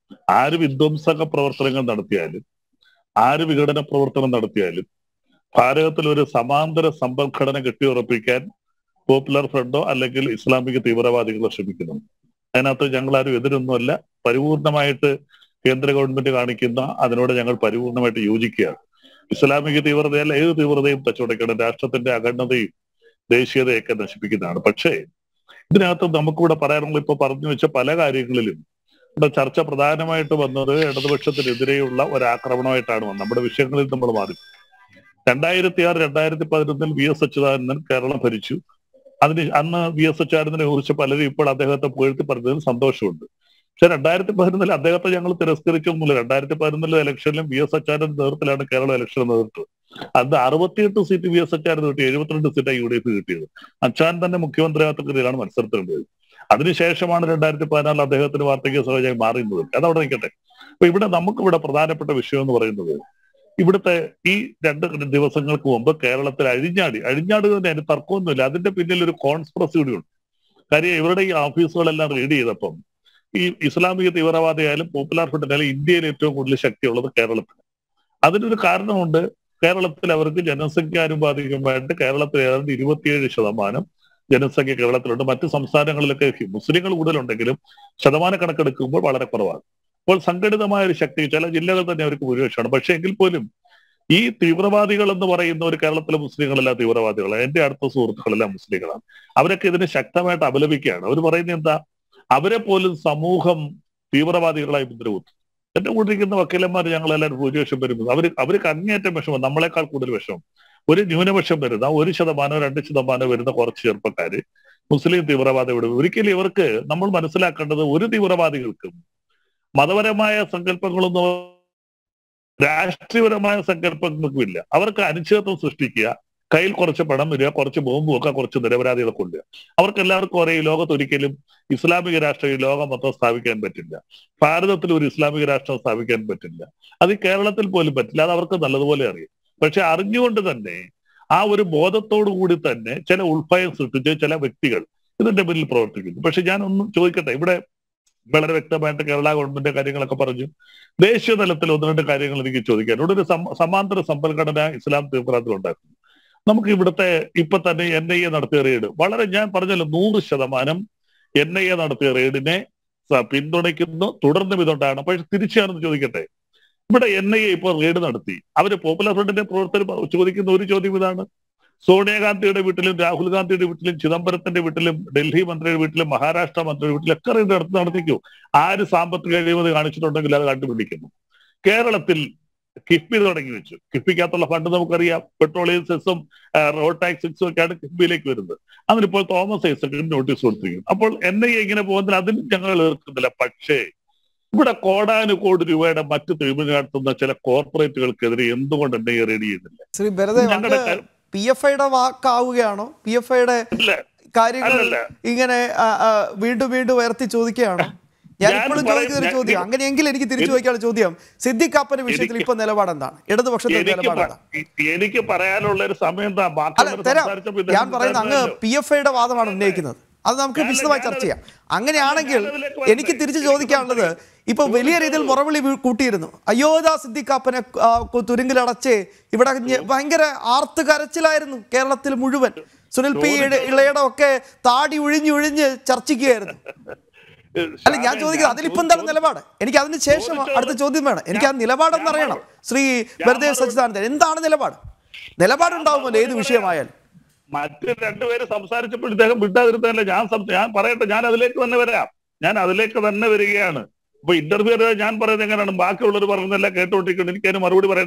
ആര് വിധ്വംസക പ്രവർത്തനങ്ങൾ നടത്തിയാലും ആര് വിഘടന പ്രവർത്തനം നടത്തിയാലും ഭാരതത്തിൽ ഒരു സമാന്തര സമ്പദ്ഘടന കെട്ടിയുറപ്പിക്കാൻ പോപ്പുലർ ഫ്രണ്ടോ അല്ലെങ്കിൽ ഇസ്ലാമിക തീവ്രവാദികളോ ശ്രമിക്കുന്നുണ്ട്. അതിനകത്ത് ഞങ്ങളാരും എതിരൊന്നുമല്ല. പരിപൂർണമായിട്ട് കേന്ദ്ര ഗവൺമെന്റ് കാണിക്കുന്ന അതിനോട് ഞങ്ങൾ പരിപൂർണമായിട്ട് യോജിക്കുകയാണ്. ഇസ്ലാമിക തീവ്രതയല്ല, ഏത് തീവ്രതയും തച്ചുടയ്ക്കണം. രാഷ്ട്രത്തിന്റെ അഖണ്ഡതയും ദേശീയതയൊക്കെ നശിപ്പിക്കുന്നതാണ്. പക്ഷേ ഇതിനകത്ത് നമുക്കിവിടെ പറയാനുള്ള ഇപ്പൊ പറഞ്ഞു വെച്ച പല കാര്യങ്ങളിലും ഇവിടെ ചർച്ച പ്രധാനമായിട്ട് വന്നത് ഇടതുപക്ഷത്തിനെതിരെയുള്ള ഒരാക്രമണമായിട്ടാണ് വന്നത്. നമ്മുടെ വിഷയങ്ങളിൽ നമ്മൾ മാറി. രണ്ടായിരത്തി ആറ് രണ്ടായിരത്തി പതിനൊന്നിൽ വി എസ് അച്യുതാനന്ദൻ കേരളം ഭരിച്ചു. അതിന് അന്ന് വി എസ് അച്യുതാനന്ദനെ കുറിച്ച് പലരും ഇപ്പോൾ അദ്ദേഹത്തെ പുകഴ്ത്തി പറഞ്ഞതിൽ സന്തോഷമുണ്ട്. പക്ഷെ രണ്ടായിരത്തി പതിനൊന്നിൽ അദ്ദേഹത്തെ ഞങ്ങൾ തിരസ്കരിച്ചൊന്നുമില്ല. രണ്ടായിരത്തി പതിനൊന്നിലെ ഇലക്ഷനിലും വി എസ് അച്യുതാനന്ദൻ നേതൃത്വത്തിലാണ് കേരള ഇലക്ഷൻ നേതൃത്വം. അത് അറുപത്തിയെട്ട് സീറ്റ് വി എസ് അച്യുതാനന്ദൻ കിട്ടി, എഴുപത്തിരണ്ട് സീറ്റാണ് യു ഡി എഫ് കിട്ടിയത്. അച്യുതാനന്ദൻ തന്നെ മുഖ്യമന്ത്രിയാകത്തക്കതിലാണ് മത്സരത്തിലുണ്ടായത്. അതിനുശേഷമാണ് രണ്ടായിരത്തി പതിനാറിൽ അദ്ദേഹത്തിന് വാർദ്ധക്യ സഹജമായി മാറുന്നത്. അതവിടെ നിൽക്കട്ടെ. അപ്പൊ ഇവിടെ നമുക്കിവിടെ പ്രധാനപ്പെട്ട വിഷയം എന്ന് പറയുന്നത്, ഇവിടുത്തെ ഈ രണ്ട് ദിവസങ്ങൾക്ക് മുമ്പ് കേരളത്തിൽ അഴിഞ്ഞാടി അഴിഞ്ഞാടുന്നതിന് അതിന് തർക്കമൊന്നുമില്ല. അതിന്റെ പിന്നിൽ ഒരു കോൺസ്പിറസി കൂടിയുണ്ട്. കാര്യം ഇവരുടെ ഈ ഓഫീസുകളെല്ലാം റീഡ് ചെയ്തപ്പം ഈ ഇസ്ലാമിക തീവ്രവാദിയായാലും പോപ്പുലർ ഫ്രണ്ടിനായാലും ഇന്ത്യയിൽ ഏറ്റവും കൂടുതൽ ശക്തിയുള്ളത് കേരളത്തിൽ. അതിനൊരു കാരണമുണ്ട്. കേരളത്തിൽ അവർക്ക് ജനസംഖ്യാനുപാതികമായിട്ട് കേരളത്തിൽ ഏതാണ്ട് ഇരുപത്തിയേഴ് ശതമാനം ജനസംഖ്യ കേരളത്തിലുണ്ട്. മറ്റ് സംസ്ഥാനങ്ങളിലൊക്കെ മുസ്ലിങ്ങൾ കൂടുതലുണ്ടെങ്കിലും ശതമാന കണക്കെടുക്കുമ്പോൾ വളരെ കുറവാണ്. അപ്പോൾ സംഘടിതമായ ഒരു ശക്തി ചില ജില്ലകൾ തന്നെ അവർക്ക് ഭൂരിപക്ഷമാണ്. പക്ഷെ എങ്കിൽ പോലും ഈ തീവ്രവാദികൾ എന്ന് പറയുന്ന ഒരു കേരളത്തിലെ മുസ്ലിങ്ങളെല്ലാം തീവ്രവാദികളാണ്. എന്റെ അടുത്ത സുഹൃത്തുക്കളെല്ലാം മുസ്ലിങ്ങളാണ്. അവരൊക്കെ ഇതിനെ ശക്തമായിട്ട് അപലപിക്കുകയാണ്. അവർ പറയുന്നത് എന്താ, അവരെ പോലും സമൂഹം തീവ്രവാദികളായി മുദ്രകുത്തും. എന്റെ കൂട്ടിരിക്കുന്ന വക്കീലന്മാർ ഞങ്ങളെല്ലാവരും ഭൂരിപക്ഷം വരുന്നത് അവർ അവർക്ക് അങ്ങേയറ്റം വിഷമം, നമ്മളെക്കാൾ കൂടുതൽ വിഷമം. ഒരു ന്യൂനപക്ഷം വരുന്ന ഒരു ശതമാനോ രണ്ട് ശതമാനോ വരുന്ന കുറച്ച് ചെറുപ്പക്കാര് മുസ്ലിം തീവ്രവാദം വിടും. ഒരിക്കലും ഇവർക്ക് നമ്മൾ മനസ്സിലാക്കേണ്ടത് ഒരു തീവ്രവാദികൾക്കും മതപരമായ സങ്കല്പങ്ങളൊന്നും രാഷ്ട്രീയപരമായ സങ്കല്പങ്ങൾക്കും ഇല്ല. അവർക്ക് അനിശ്ചിതത്വം സൃഷ്ടിക്കുക, കയ്യിൽ കുറച്ച് പണം വരിക, കുറച്ച് ബോംബ് വെക്കുക, കുറച്ച് നിരപരാധികളെ കൊണ്ടുവരിക. അവർക്ക് എല്ലാവർക്കും ഒരേ ലോകത്തൊരിക്കലും ഇസ്ലാമിക രാഷ്ട്രം ഈ ലോകം മൊത്തം സ്ഥാപിക്കാൻ പറ്റില്ല. ഭാരതത്തിൽ ഒരു ഇസ്ലാമിക രാഷ്ട്രം സ്ഥാപിക്കാൻ പറ്റില്ല. അത് കേരളത്തിൽ പോലും പറ്റില്ല. അത് അവർക്ക് നല്ലതുപോലെ അറിയാം. പക്ഷെ അറിഞ്ഞുകൊണ്ട് തന്നെ ആ ഒരു ബോധത്തോടു കൂടി തന്നെ ചില ഉൾഭയം സൃഷ്ടിച്ച് ചില വ്യക്തികൾ ഇതിന്റെ പിന്നിൽ പ്രവർത്തിക്കുന്നു. പക്ഷെ ഞാൻ ഒന്നും ചോദിക്കട്ടെ, ഇവിടെ വളരെ വ്യക്തമായിട്ട് കേരള ഗവൺമെന്റ് കാര്യങ്ങളൊക്കെ പറഞ്ഞു. ദേശീയ തലത്തിൽ ഒന്ന് രണ്ട് കാര്യങ്ങൾ എനിക്ക് ചോദിക്കാൻ. ഇവിടെ ഒരു സമാന്തര സമ്പദ്ഘടന ഇസ്ലാം തീവ്രവാദത്തിൽ ഉണ്ടാക്കുന്നു. നമുക്ക് ഇവിടുത്തെ ഇപ്പൊ തന്നെ എൻ ഐ എ നടത്തിയ റെയ്ഡ് വളരെ, ഞാൻ പറഞ്ഞല്ലോ, നൂറ് ശതമാനം എൻ ഐ എ നടത്തിയ റെയ്ഡിനെ പിന്തുണയ്ക്കുന്നു. തുടർന്നും ഇതുണ്ടാണ്. പക്ഷെ തിരിച്ചാണെന്ന് ചോദിക്കട്ടെ, ഇവിടെ എൻ ഐ എ ഇപ്പോൾ റെയ്ഡ് നടത്തി. അവര് പോപ്പുലർ ഫ്രണ്ടിന്റെ പ്രവർത്തകർ ചോദിക്കുന്ന ഒരു ചോദ്യം ഇതാണ്: സോണിയാഗാന്ധിയുടെ വീട്ടിലും രാഹുൽ ഗാന്ധിയുടെ വീട്ടിലും ചിദംബരത്തിന്റെ വീട്ടിലും ഡൽഹി മന്ത്രിയുടെ വീട്ടിലും മഹാരാഷ്ട്ര മന്ത്രിയുടെ വീട്ടിലും ഒക്കെ റെയ്ഡ് നടത്തി നടത്തിക്കൂ. ആര് സാമ്പത്തിക അഴിമതി കാണിച്ചിട്ടുണ്ടെങ്കിൽ അത് കണ്ടുപിടിക്കുന്നു. കേരളത്തിൽ കിഫ്ബി തുടങ്ങി വെച്ചു. കിഫ്ബിക്കകത്തുള്ള ഫണ്ട് നമുക്കറിയാം. പെട്രോളിയം സെസ്സും റോഡ് ടാക്സ് സെസ്സും ഒക്കെയാണ് കിഫ്ബിയിലേക്ക് വരുന്നത്. അതിനിപ്പോൾ തോമസ് ഐസക്കിന് നോട്ടീസ് കൊടുത്തിരിക്കുന്നു. അപ്പോൾ എൻ ഐ എ ഇങ്ങനെ പോകുന്നതിൽ അതിന് ഞങ്ങൾ എതിർക്കുന്നില്ല. പക്ഷേ ഇവിടെ കോടാനുകോടി രൂപയുടെ മറ്റ് തിരിമറി നടത്തുന്ന ചില കോർപ്പറേറ്റുകൾക്കെതിരെ എന്തുകൊണ്ട് എൻ ഐ എ റെഡി ചെയ്യുന്നില്ല? ശ്രീ ഞങ്ങളുടെ പി എഫ് ഐയുടെ വാക്കാവുകയാണോ? പി എഫ് ഐയുടെ കാര്യങ്ങൾ ഇങ്ങനെ വീണ്ടും വീണ്ടും ഉയർത്തി ചോദിക്കുകയാണോ? ഞാൻ ഇപ്പോഴും ചോദിക്കുന്ന ഒരു ചോദ്യം, അങ്ങനെയെങ്കിൽ എനിക്ക് തിരിച്ചു ചോദിക്കാനുള്ള ചോദ്യം, സിദ്ദിഖ് കാപ്പന്റെ വിഷയത്തിൽ ഇപ്പൊ നിലപാട് എന്താണ്? ഇടതുപക്ഷത്തെ നിലപാടാണ്. എനിക്ക് പറയാനുള്ള ഒരു സമയം ഞാൻ പറയുന്നത് അങ്ങ് പി എഫ് ഐയുടെ വാദമാണ് ഉന്നയിക്കുന്നത്. അത് നമുക്ക് വിശദമായി ചർച്ച ചെയ്യാം. അങ്ങനെയാണെങ്കിൽ എനിക്ക് തിരിച്ചു ചോദിക്കാനുള്ളത്, ഇപ്പൊ വലിയ രീതിയിൽ മുറവിളി കൂട്ടിയിരുന്നു. അയോധ്യ സിദ്ദിഖ് കാപ്പനെ തുരുങ്കിലടച്ച് ഇവിടെ ഭയങ്കര ആർത്ത് കരച്ചിലായിരുന്നു കേരളത്തിൽ മുഴുവൻ. സുനിൽ പി ഇളയുടെ ഒക്കെ താടി ഒഴിഞ്ഞൊഴിഞ്ഞ് ചർച്ചയ്ക്കുകയായിരുന്നു. അല്ല, ഞാൻ ചോദിക്കുന്നത് അതിലിപ്പോ എന്താണ് നിലപാട്? എനിക്ക് അതിന് ശേഷം അടുത്ത ചോദ്യം വേണം. എനിക്ക് ആ നിലപാടെന്ന് അറിയണം. ശ്രീ വെറുതെ സച്ചിദാനന്ദൻ, എന്താണ് നിലപാട്? നിലപാടുണ്ടാവുമല്ലോ ഏത് വിഷയമായാലും. മറ്റ് രണ്ടുപേര് സംസാരിച്ചപ്പോൾ ഇദ്ദേഹം വിട്ടാതിരുത്തല്ല. ഞാൻ ഞാൻ പറയട്ടെ, ഞാൻ അതിലേക്ക് തന്നെ വരാം. ഞാൻ അതിലേക്ക് തന്നെ വരികയാണ്. അപ്പൊ ഇന്റർവ്യൂ ഞാൻ പറയുന്നത് എങ്ങനെയാണ്? ബാക്കിയുള്ളവർ പറയുന്നതെല്ലാം കേട്ടോണ്ടിരിക്കണം. എനിക്കതിന് മറുപടി പറയട്ടെ.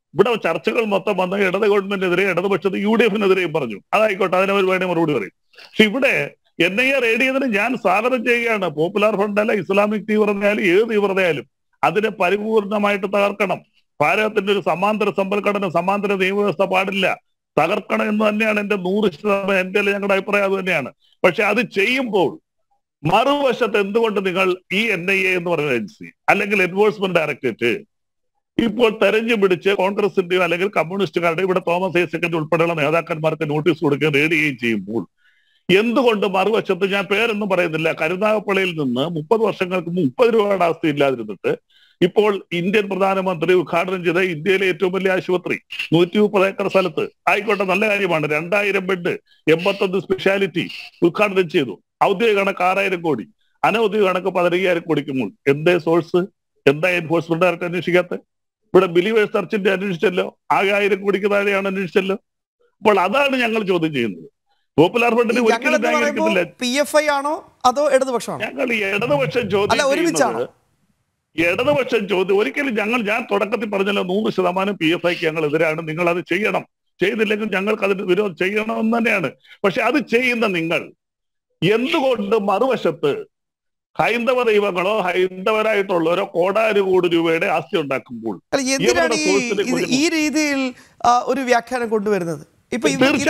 ഇവിടെ ചർച്ചകൾ മൊത്തം വന്ന ഇടത് ഗവൺമെന്റിനെതിരെ ഇടതുപക്ഷത്ത് യു ഡി എഫിനെതിരെയും പറഞ്ഞു. അതായിക്കോട്ടെ, അതിനവർ വേണേ മറുപടി പറയും. പക്ഷെ ഇവിടെ എൻ ഐ എ റെയ്ഡ് ചെയ്തതിന് ഞാൻ സ്വാഗതം ചെയ്യുകയാണ്. പോപ്പുലർ ഫ്രണ്ട് അല്ല, ഇസ്ലാമിക് തീവ്രതയാലും ഏത് തീവ്രതയാലും അതിനെ പരിപൂർണമായിട്ട് തകർക്കണം. ഭാരതത്തിന്റെ ഒരു സമാന്തര സമ്പൽഘടന, സമാന്തര നിയമവ്യവസ്ഥ പാടില്ല, തകർക്കണം എന്ന് തന്നെയാണ് എന്റെ നൂറ് ശതമാനം എന്റെ ഞങ്ങളുടെ അഭിപ്രായം അത് തന്നെയാണ്. പക്ഷെ അത് ചെയ്യുമ്പോൾ മറുവശത്ത് എന്തുകൊണ്ട് നിങ്ങൾ ഈ എൻ ഐ എ എന്ന് പറയുന്ന ഏജൻസി അല്ലെങ്കിൽ എൻഫോഴ്സ്മെന്റ് ഡയറക്ടറേറ്റ് ഇപ്പോൾ തെരഞ്ഞു പിടിച്ച് കോൺഗ്രസിന്റെയോ അല്ലെങ്കിൽ കമ്മ്യൂണിസ്റ്റുകാരുടെയോ ഇവിടെ തോമസ് ഐസക്കിന്റെ ഉൾപ്പെടെയുള്ള നേതാക്കന്മാർക്ക് നോട്ടീസ് കൊടുക്കുകയും റെയ്ഡ് ചെയ്യുകയും ചെയ്യുമ്പോൾ എന്തുകൊണ്ട് മറുവശത്ത്, ഞാൻ പേരൊന്നും പറയുന്നില്ല, കരുനാഗപ്പള്ളിയിൽ നിന്ന് മുപ്പത് വർഷങ്ങൾക്ക് മുപ്പത് രൂപയുടെ അവസ്ഥ ഇല്ലാതിരുന്നിട്ട് ഇപ്പോൾ ഇന്ത്യൻ പ്രധാനമന്ത്രി ഉദ്ഘാടനം ചെയ്ത ഇന്ത്യയിലെ ഏറ്റവും വലിയ ആശുപത്രി നൂറ്റി മുപ്പത് ഏക്കർ സ്ഥലത്ത്, ആയിക്കോട്ടെ, നല്ല കാര്യമാണ്, രണ്ടായിരം ബെഡ് എൺപത്തൊന്ന് സ്പെഷ്യാലിറ്റി ഉദ്ഘാടനം ചെയ്തു. ഔദ്യോഗിക കണക്ക് ആറായിരം കോടി, അനൗദ്യോഗിക കണക്ക് പതിനയ്യായിരം കോടിക്കുമ്പോൾ എന്തേ സോഴ്സ്, എന്താ എൻഫോഴ്സ്മെന്റ് ഡയറക്ടർ അന്വേഷിക്കാത്ത? ഇവിടെ ബിലീവേഴ്സ് ചർച്ചിന്റെ അന്വേഷിച്ചല്ലോ, ആകെ ആയിരം കോടിക്ക് താഴെയാണ് അന്വേഷിച്ചല്ലോ. അപ്പോൾ അതാണ് ഞങ്ങൾ ചോദ്യം ചെയ്യുന്നത്. പോപ്പുലർ ഫ്രണ്ടിന് ഒരിക്കലും ന്യായീകരിക്കുന്നില്ല. പി എഫ് ഐ ആണോ അതോ ഇടതുപക്ഷമാണോ? ഞങ്ങൾ ഈ ഇടതുപക്ഷം ചോദ്യം ചെയ്യുന്നത്, ഇടതുപക്ഷം ചോദ്യം ഒരിക്കലും ഞങ്ങൾ, ഞാൻ തുടക്കത്തിൽ പറഞ്ഞല്ലോ, നൂറ് ശതമാനം പി എഫ് ഐക്ക് ഞങ്ങൾ എതിരാണ്. നിങ്ങൾ അത് ചെയ്യണം, ചെയ്തില്ലെങ്കിൽ ഞങ്ങൾക്ക് അതിന് വിരോധം ചെയ്യണമെന്ന് തന്നെയാണ്. പക്ഷെ അത് ചെയ്യുന്ന നിങ്ങൾ എന്തുകൊണ്ട് മറുവശത്ത് ഹൈന്ദവ ദൈവങ്ങളോ ഹൈന്ദവരായിട്ടുള്ളവരോ കോടാനുകോടി രൂപയുടെ ആസ്തി ഉണ്ടാക്കുമ്പോൾ എന്തിനാണ് ഈ രീതിയിൽ ഒരു വ്യാഖ്യാനം കൊണ്ടുവരുന്നത്? ഇപ്പൊ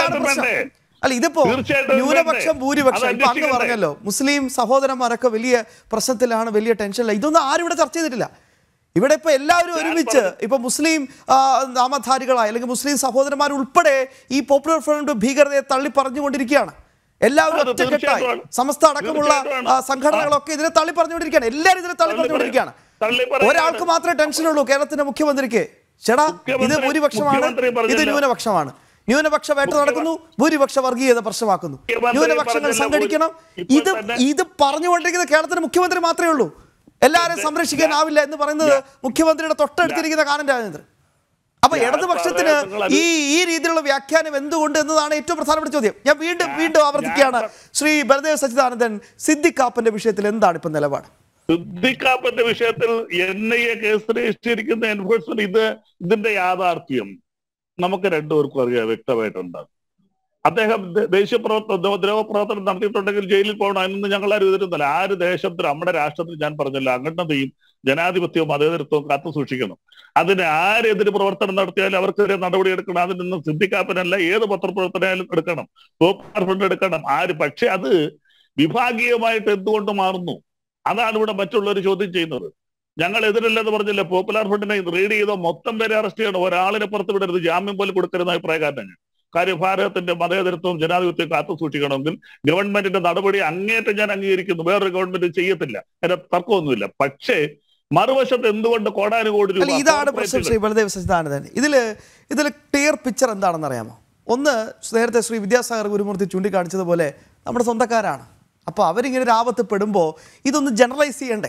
അല്ല, ഇതിപ്പോ ന്യൂനപക്ഷം ഭൂരിപക്ഷം ഇപ്പൊ അങ്ങ് പറഞ്ഞല്ലോ, മുസ്ലിം സഹോദരന്മാരൊക്കെ വലിയ പ്രശ്നത്തിലാണ്, വലിയ ടെൻഷനില്ല. ഇതൊന്നും ആരും ഇവിടെ ചർച്ച ചെയ്തിട്ടില്ല. ഇവിടെ ഇപ്പൊ എല്ലാവരും ഒരുമിച്ച് ഇപ്പൊ മുസ്ലിം നാമധാരികളായ അല്ലെങ്കിൽ മുസ്ലിം സഹോദരന്മാർ ഉൾപ്പെടെ ഈ പോപ്പുലർ ഫ്രണ്ട് ഭീകരതയെ തള്ളി പറഞ്ഞുകൊണ്ടിരിക്കുകയാണ്. എല്ലാവരും ഒറ്റക്കെട്ടായി, സമസ്ത അടക്കമുള്ള സംഘടനകളൊക്കെ ഇതിനെ തള്ളി പറഞ്ഞുകൊണ്ടിരിക്കുകയാണ്. എല്ലാവരും ഇതിനെ തള്ളി പറഞ്ഞുകൊണ്ടിരിക്കുകയാണ്. ഒരാൾക്ക് മാത്രമേ ടെൻഷനുള്ളൂ, കേരളത്തിന്റെ മുഖ്യമന്ത്രിക്ക്. ചേട്ടാ, ഇത് ഭൂരിപക്ഷമാണ്, ഇത് ന്യൂനപക്ഷമാണ്. ന്യൂനപക്ഷ വേട്ട നടക്കുന്നു, ഭൂരിപക്ഷ വർഗീയത പ്രശ്നമാക്കുന്നു. ന്യൂനപക്ഷങ്ങൾ സംഘടിക്കണം. ഇത് ഇത് പറഞ്ഞുകൊണ്ടിരിക്കുന്ന കേരളത്തിന്റെ മുഖ്യമന്ത്രി മാത്രമേ ഉള്ളൂ. എല്ലാവരെയും സംരക്ഷിക്കാനാവില്ല എന്ന് പറയുന്നത് മുഖ്യമന്ത്രിയുടെ തൊട്ടടുത്തിരിക്കുന്ന കാനൻ രാജേന്ദ്രൻ. അപ്പൊ ഇടതുപക്ഷത്തിന് ഈ ഈ രീതിയിലുള്ള വ്യാഖ്യാനം എന്തുകൊണ്ട് എന്നതാണ് ഏറ്റവും പ്രധാനപ്പെട്ട ചോദ്യം. ഞാൻ വീണ്ടും വീണ്ടും ആവർത്തിക്കുകയാണ്, ശ്രീ ബലദേവ് സച്ചിദാനന്ദൻ, സിദ്ദിഖ് കാപ്പന്റെ വിഷയത്തിൽ എന്താണ് ഇപ്പൊ നിലപാട്? സിദ്ദിഖ് കാപ്പന്റെ വിഷയത്തിൽ N I A case register enforcement, ഇത് ഇതിന്റെ യാഥാർത്ഥ്യം നമുക്ക് രണ്ടുപേർക്കും അറിയാം, വ്യക്തമായിട്ടുണ്ട്. അദ്ദേഹം ദേശീയ പ്രവർത്തന ദ്രോഹപ്രവർത്തനം നടത്തിയിട്ടുണ്ടെങ്കിൽ ജയിലിൽ പോകണം, അതിനൊന്നും ഞങ്ങൾ ആരും എതിരുന്നില്ല. ആര് ദേശത്തിൽ, നമ്മുടെ രാഷ്ട്രത്തിൽ ഞാൻ പറഞ്ഞല്ലോ, അഖണ്ഡതയും ജനാധിപത്യവും മതേതരത്വവും കാത്തു സൂക്ഷിക്കണം. അതിന് ആരെതിര് പ്രവർത്തനം നടത്തിയാലും അവർക്കെതിരെ നടപടി എടുക്കണം. അതിൽ നിന്ന് സിദ്ദിഖ് കാപ്പനല്ല, ഏത് പത്രപ്രവർത്തനമായാലും എടുക്കണം, പോപ്പുലർ ഫ്രണ്ട് എടുക്കണം, ആര്. പക്ഷെ അത് വിഭാഗീയമായിട്ട് എന്തുകൊണ്ട് മാറുന്നു? അതാണ് ഇവിടെ മറ്റുള്ളവർ ചോദ്യം ചെയ്യുന്നത്. ഞങ്ങൾ എതിരല്ലെന്ന് പറഞ്ഞില്ല. പോപ്പുലർ ഫ്രണ്ടിനെ റെയ്ഡ് ചെയ്ത മൊത്തം പേരെ അറസ്റ്റ് ചെയ്യണം, ഒരാളിനെ പുറത്ത് വിടരുത്, ജാമ്യം പോലും കൊടുക്കരുന്ന അഭിപ്രായക്കാരനാണ്. കാര്യം ഭാരതത്തിന്റെ മതേതരത്വവും ജനാധിപത്യവും കാത്തു സൂക്ഷിക്കണമെങ്കിൽ ഗവൺമെന്റിന്റെ നടപടി അങ്ങേറ്റം ഞാൻ അംഗീകരിക്കുന്നു. വേറൊരു ഗവൺമെന്റ് ചെയ്യത്തില്ല, അതിന്റെ തർക്കമൊന്നുമില്ല. പക്ഷേ മറുവശത്ത് എന്തുകൊണ്ട് കോടാനുകോടി രൂപ? ഇതാണ് പ്രശ്നം ശ്രീ ബലദേവ് സച്ചിദാനന്ദൻ. ഇതില് ഇതിൽ ക്ലിയർ പിക്ചർ എന്താണെന്ന് അറിയാമോ? ഒന്ന്, നേരത്തെ ശ്രീ വിദ്യാസാഗർ ഗുരുമൂർത്തി ചൂണ്ടിക്കാണിച്ചതുപോലെ നമ്മുടെ സ്വന്തക്കാരാണ്. അപ്പോൾ അവരിങ്ങനെ ഒരു ആപത്ത് പെടുമ്പോൾ ഇതൊന്ന് ജനറലൈസ് ചെയ്യണ്ടേ?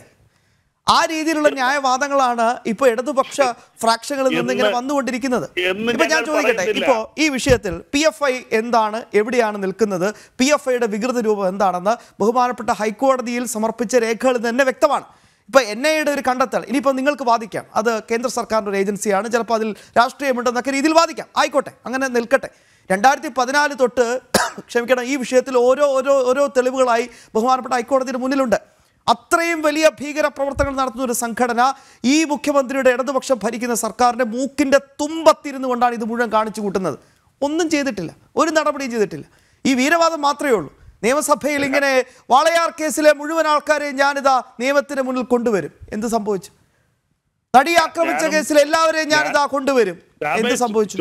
ആ രീതിയിലുള്ള ന്യായവാദങ്ങളാണ് ഇപ്പൊ ഇടതുപക്ഷ ഫ്രാക്ഷനുകളിൽ നിന്ന് ഇങ്ങനെ വന്നുകൊണ്ടിരിക്കുന്നത്. ഇപ്പൊ ഞാൻ ചോദിക്കട്ടെ, ഇപ്പോ ഈ വിഷയത്തിൽ പി എഫ് ഐ എന്താണ്, എവിടെയാണ് നിൽക്കുന്നത്, പി എഫ് ഐയുടെ വികൃത രൂപം എന്താണെന്ന് ബഹുമാനപ്പെട്ട ഹൈക്കോടതിയിൽ സമർപ്പിച്ച രേഖകളിൽ തന്നെ വ്യക്തമാണ്. ഇപ്പൊ എൻ ഐയുടെ ഒരു കണ്ടെത്തൽ, ഇനിയിപ്പോൾ നിങ്ങൾക്ക് വാദിക്കാം, അത് കേന്ദ്ര സർക്കാരിൻ്റെ ഒരു ഏജൻസിയാണ്, ചിലപ്പോൾ അതിൽ രാഷ്ട്രീയമുണ്ടെന്നൊക്കെ രീതിയിൽ വാദിക്കാം, ആയിക്കോട്ടെ, അങ്ങനെ നിൽക്കട്ടെ. രണ്ടായിരത്തി പതിനാല് തൊട്ട് ക്ഷമിക്കണം, ഈ വിഷയത്തിൽ ഓരോ ഓരോ ഓരോ തെളിവുകളായി ബഹുമാനപ്പെട്ട ഹൈക്കോടതിയുടെ മുന്നിലുണ്ട്. അത്രയും വലിയ ഭീകര പ്രവർത്തനങ്ങൾ നടത്തുന്ന ഒരു സംഘടന ഈ മുഖ്യമന്ത്രിയുടെ ഇടതുപക്ഷം ഭരിക്കുന്ന സർക്കാരിൻ്റെ മൂക്കിൻ്റെ തുമ്പത്തിരുന്നു കൊണ്ടാണ് ഇത് മുഴുവൻ കാണിച്ചു കൂട്ടുന്നത്. ഒന്നും ചെയ്തിട്ടില്ല, ഒരു നടപടിയും ചെയ്തിട്ടില്ല. ഈ വീരവാദം മാത്രമേ ഉള്ളൂ. നിയമസഭയിൽ ഇങ്ങനെ വാളയാർ കേസിലെ മുഴുവൻ ആൾക്കാരെയും ഞാനിതാ നിയമത്തിന് മുന്നിൽ കൊണ്ടുവരും, എന്ത് സംഭവിച്ചു? നടി ആക്രമിച്ച കേസിൽ എല്ലാവരെയും ഞാൻ ഇതാ കൊണ്ടുവരും, എന്ത് സംഭവിച്ചു?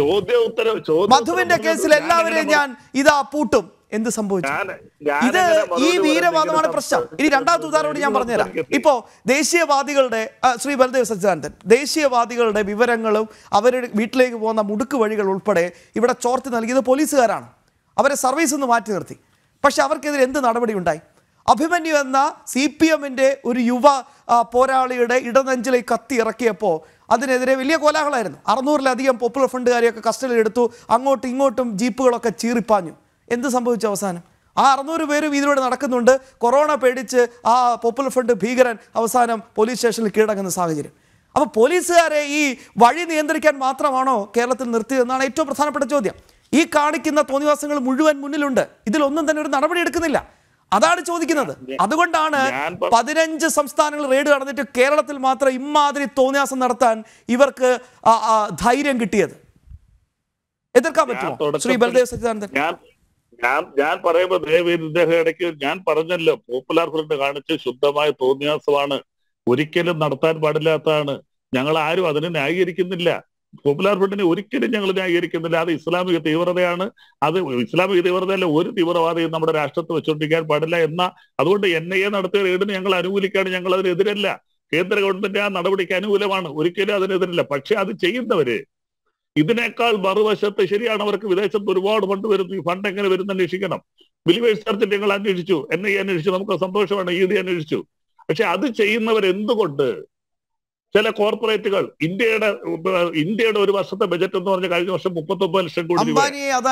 മധുവിന്റെ കേസിൽ എല്ലാവരെയും ഞാൻ ഇതാ പൂട്ടും, എന്ത് സംഭവിച്ചു? ഇത് ഈ വീരവാദമാണ് പ്രശ്നം. ഇനി രണ്ടാമത്തെ ഉദാഹരണം ഞാൻ പറഞ്ഞുതരാം. ഇപ്പോ ദേശീയവാദികളുടെ ശ്രീ ബലദേവ് സച്ചിദാനന്ദൻ, ദേശീയവാദികളുടെ വിവരങ്ങളും അവരുടെ വീട്ടിലേക്ക് പോകുന്ന മുടുക്ക് വഴികൾ ഉൾപ്പെടെ ഇവിടെ ചോർത്തി നൽകിയത് പോലീസുകാരാണ്. അവരെ സർവീസിൽ നിന്ന് മാറ്റി നിർത്തി. പക്ഷെ അവർക്കെതിരെ എന്ത് നടപടി ഉണ്ടായി? അഭിമന്യു എന്ന സി പി എമ്മിൻ്റെ ഒരു യുവ പോരാളിയുടെ ഇടനെഞ്ചിലേക്ക് കത്തി ഇറക്കിയപ്പോൾ അതിനെതിരെ വലിയ കോലാഹലമായിരുന്നു. അറുന്നൂറിലധികം പോപ്പുലർ ഫ്രണ്ടുകാരെയൊക്കെ കസ്റ്റഡിയിൽ എടുത്തു, അങ്ങോട്ടും ഇങ്ങോട്ടും ജീപ്പുകളൊക്കെ ചീറിപ്പാഞ്ഞു. എന്ത് സംഭവിച്ചു അവസാനം? ആ അറുന്നൂറ് പേരും ഇതിലൂടെ നടക്കുന്നുണ്ട്. കൊറോണ പേടിച്ച് ആ പോപ്പുലർ ഫ്രണ്ട് ഭീകരൻ അവസാനം പോലീസ് സ്റ്റേഷനിൽ കീഴടങ്ങുന്ന സാഹചര്യം. അപ്പോൾ പോലീസുകാരെ ഈ വഴി നിയന്ത്രിക്കാൻ മാത്രമാണോ കേരളത്തിൽ നിർത്തിയതെന്നാണ് ഏറ്റവും പ്രധാനപ്പെട്ട ചോദ്യം. ഈ കാണിക്കുന്ന തോന്നിവാസങ്ങൾ മുഴുവൻ മുന്നിലുണ്ട്, ഇതിലൊന്നും തന്നെ ഒരു നടപടി എടുക്കുന്നില്ല. അതാണ് ചോദിക്കുന്നത്. അതുകൊണ്ടാണ് പതിനഞ്ച് സംസ്ഥാനങ്ങൾ റെയ്ഡ് നടന്നിട്ട് കേരളത്തിൽ മാത്രം ഇമാതിരി തോന്നിയാസം നടത്താൻ ഇവർക്ക് ധൈര്യം കിട്ടിയത്. എതിർക്കാൻ പറ്റുമോ ശ്രീ ബൽദേവ് സച്ചിദാനന്ദൻ? ഞാൻ ഞാൻ പറയുമ്പോൾ ദയവേദി ഇദ്ദേഹം ഇടയ്ക്ക് ഞാൻ പറഞ്ഞല്ലോ, പോപ്പുലർ ഫ്രണ്ട് കാണിച്ച് ശുദ്ധമായ തോന്നിയാസമാണ്, ഒരിക്കലും നടത്താൻ പാടില്ലാത്തതാണ്. ഞങ്ങൾ ആരും അതിനെ ന്യായീകരിക്കുന്നില്ല. പോപ്പുലർ ഫ്രണ്ടിനെ ഒരിക്കലും ഞങ്ങൾ ന്യായീകരിക്കുന്നില്ല. അത് ഇസ്ലാമിക തീവ്രതയാണ്. അത് ഇസ്ലാമിക തീവ്രതയല്ല, ഒരു തീവ്രവാദിയും നമ്മുടെ രാഷ്ട്രത്ത് വെച്ചുകൊണ്ടിരിക്കാൻ പാടില്ല എന്ന അതുകൊണ്ട് എൻ ഐ എ നടത്തിയ റെയ്ഡിന് ഞങ്ങൾ അനുകൂലിക്കുകയാണ്. ഞങ്ങൾ അതിനെതിരല്ല. കേന്ദ്ര ഗവൺമെന്റ് ആ നടപടിക്ക് അനുകൂലമാണ്, ഒരിക്കലും അതിനെതിരല്ല. പക്ഷെ അത് ചെയ്യുന്നവര് ഇതിനേക്കാൾ മറുവശത്ത് ശരിയാണ്, അവർക്ക് വിദേശത്ത് ഒരുപാട് ഫണ്ട് വരുന്നു. ഈ ഫണ്ട് എങ്ങനെ വരുന്ന അന്വേഷിക്കണം. ബിലിവേഴ്സ് ചർച്ചിൽ ഞങ്ങൾ അന്വേഷിച്ചു, എൻ ഐ എ അന്വേഷിച്ചു, നമുക്ക് സന്തോഷമാണ്, ഇ ഡി അന്വേഷിച്ചു. പക്ഷെ അത് ചെയ്യുന്നവരെന്തുകൊണ്ട് ചില കോർപ്പറേറ്റുകൾ ഇന്ത്യയുടെ ഇന്ത്യയുടെ ഒരു വർഷത്തെ ബജറ്റ് എന്ന് പറഞ്ഞ കഴിഞ്ഞ വർഷം മുപ്പത്തൊമ്പത് ലക്ഷം കോടി രൂപ,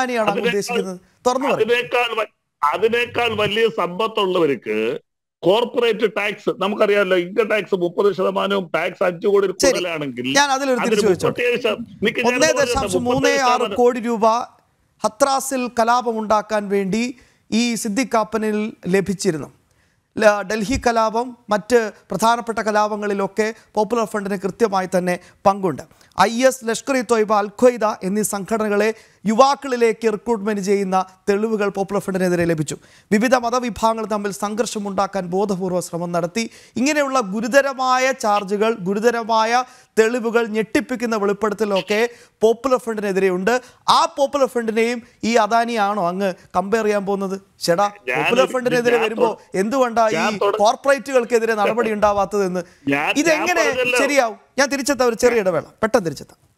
അതിനേക്കാൾ അതിനേക്കാൾ വലിയ സമ്പത്തുള്ളവർക്ക് കോർപ്പറേറ്റ് ടാക്സ് നമുക്കറിയാമല്ലോ, ഇൻകം ടാക്സ് മുപ്പത് ശതമാനവും ടാക്സ് അഞ്ചു കോടി കൂടുതലാണെങ്കിൽ ഒന്നേ ദശാംശം മൂന്ന് ആറ് കോടി രൂപ ഹത്രാസിൽ കലാപമുണ്ടാക്കാൻ വേണ്ടി ഈ സിദ്ദിഖാപ്പനിൽ ലഭിച്ചിരുന്നു. ഡൽഹി കലാപം, മറ്റ് പ്രധാനപ്പെട്ട കലാപങ്ങളിലൊക്കെ പോപ്പുലർ ഫ്രണ്ടിന് കൃത്യമായി തന്നെ പങ്കുണ്ട്. I S, Lashkar e Taiba, Al Qaeda എന്നീ സംഘടനകളെ യുവാക്കളിലേക്ക് റിക്രൂട്ട്മെന്റ് ചെയ്യുന്ന തെളിവുകൾ പോപ്പുലർ ഫ്രണ്ടിനെതിരെ ലഭിച്ചു. വിവിധ മതവിഭാഗങ്ങൾ തമ്മിൽ സംഘർഷമുണ്ടാക്കാൻ ബോധപൂർവ്വ ശ്രമം നടത്തി. ഇങ്ങനെയുള്ള ഗുരുതരമായ ചാർജുകൾ, ഗുരുതരമായ തെളിവുകൾ, ഞെട്ടിപ്പിക്കുന്ന വെളിപ്പെടുത്തലൊക്കെ പോപ്പുലർ ഫ്രണ്ടിനെതിരെയുണ്ട്. ആ പോപ്പുലർ ഫ്രണ്ടിനെയും ഈ അദാനിയാണോ അങ്ങ് കമ്പയർ ചെയ്യാൻ പോകുന്നത്? ചേട്ടാ, പോപ്പുലർ ഫ്രണ്ടിനെതിരെ വരുമ്പോൾ എന്തുകൊണ്ടാ ഈ കോർപ്പറേറ്റുകൾക്കെതിരെ നടപടി ഉണ്ടാവാത്തതെന്ന്? ഇതെങ്ങനെ ശരിയാവും? ഞാൻ തിരിച്ചെത്താം, ഒരു ചെറിയ ഇടവേള, പെട്ടെന്ന് തിരിച്ചെത്താം.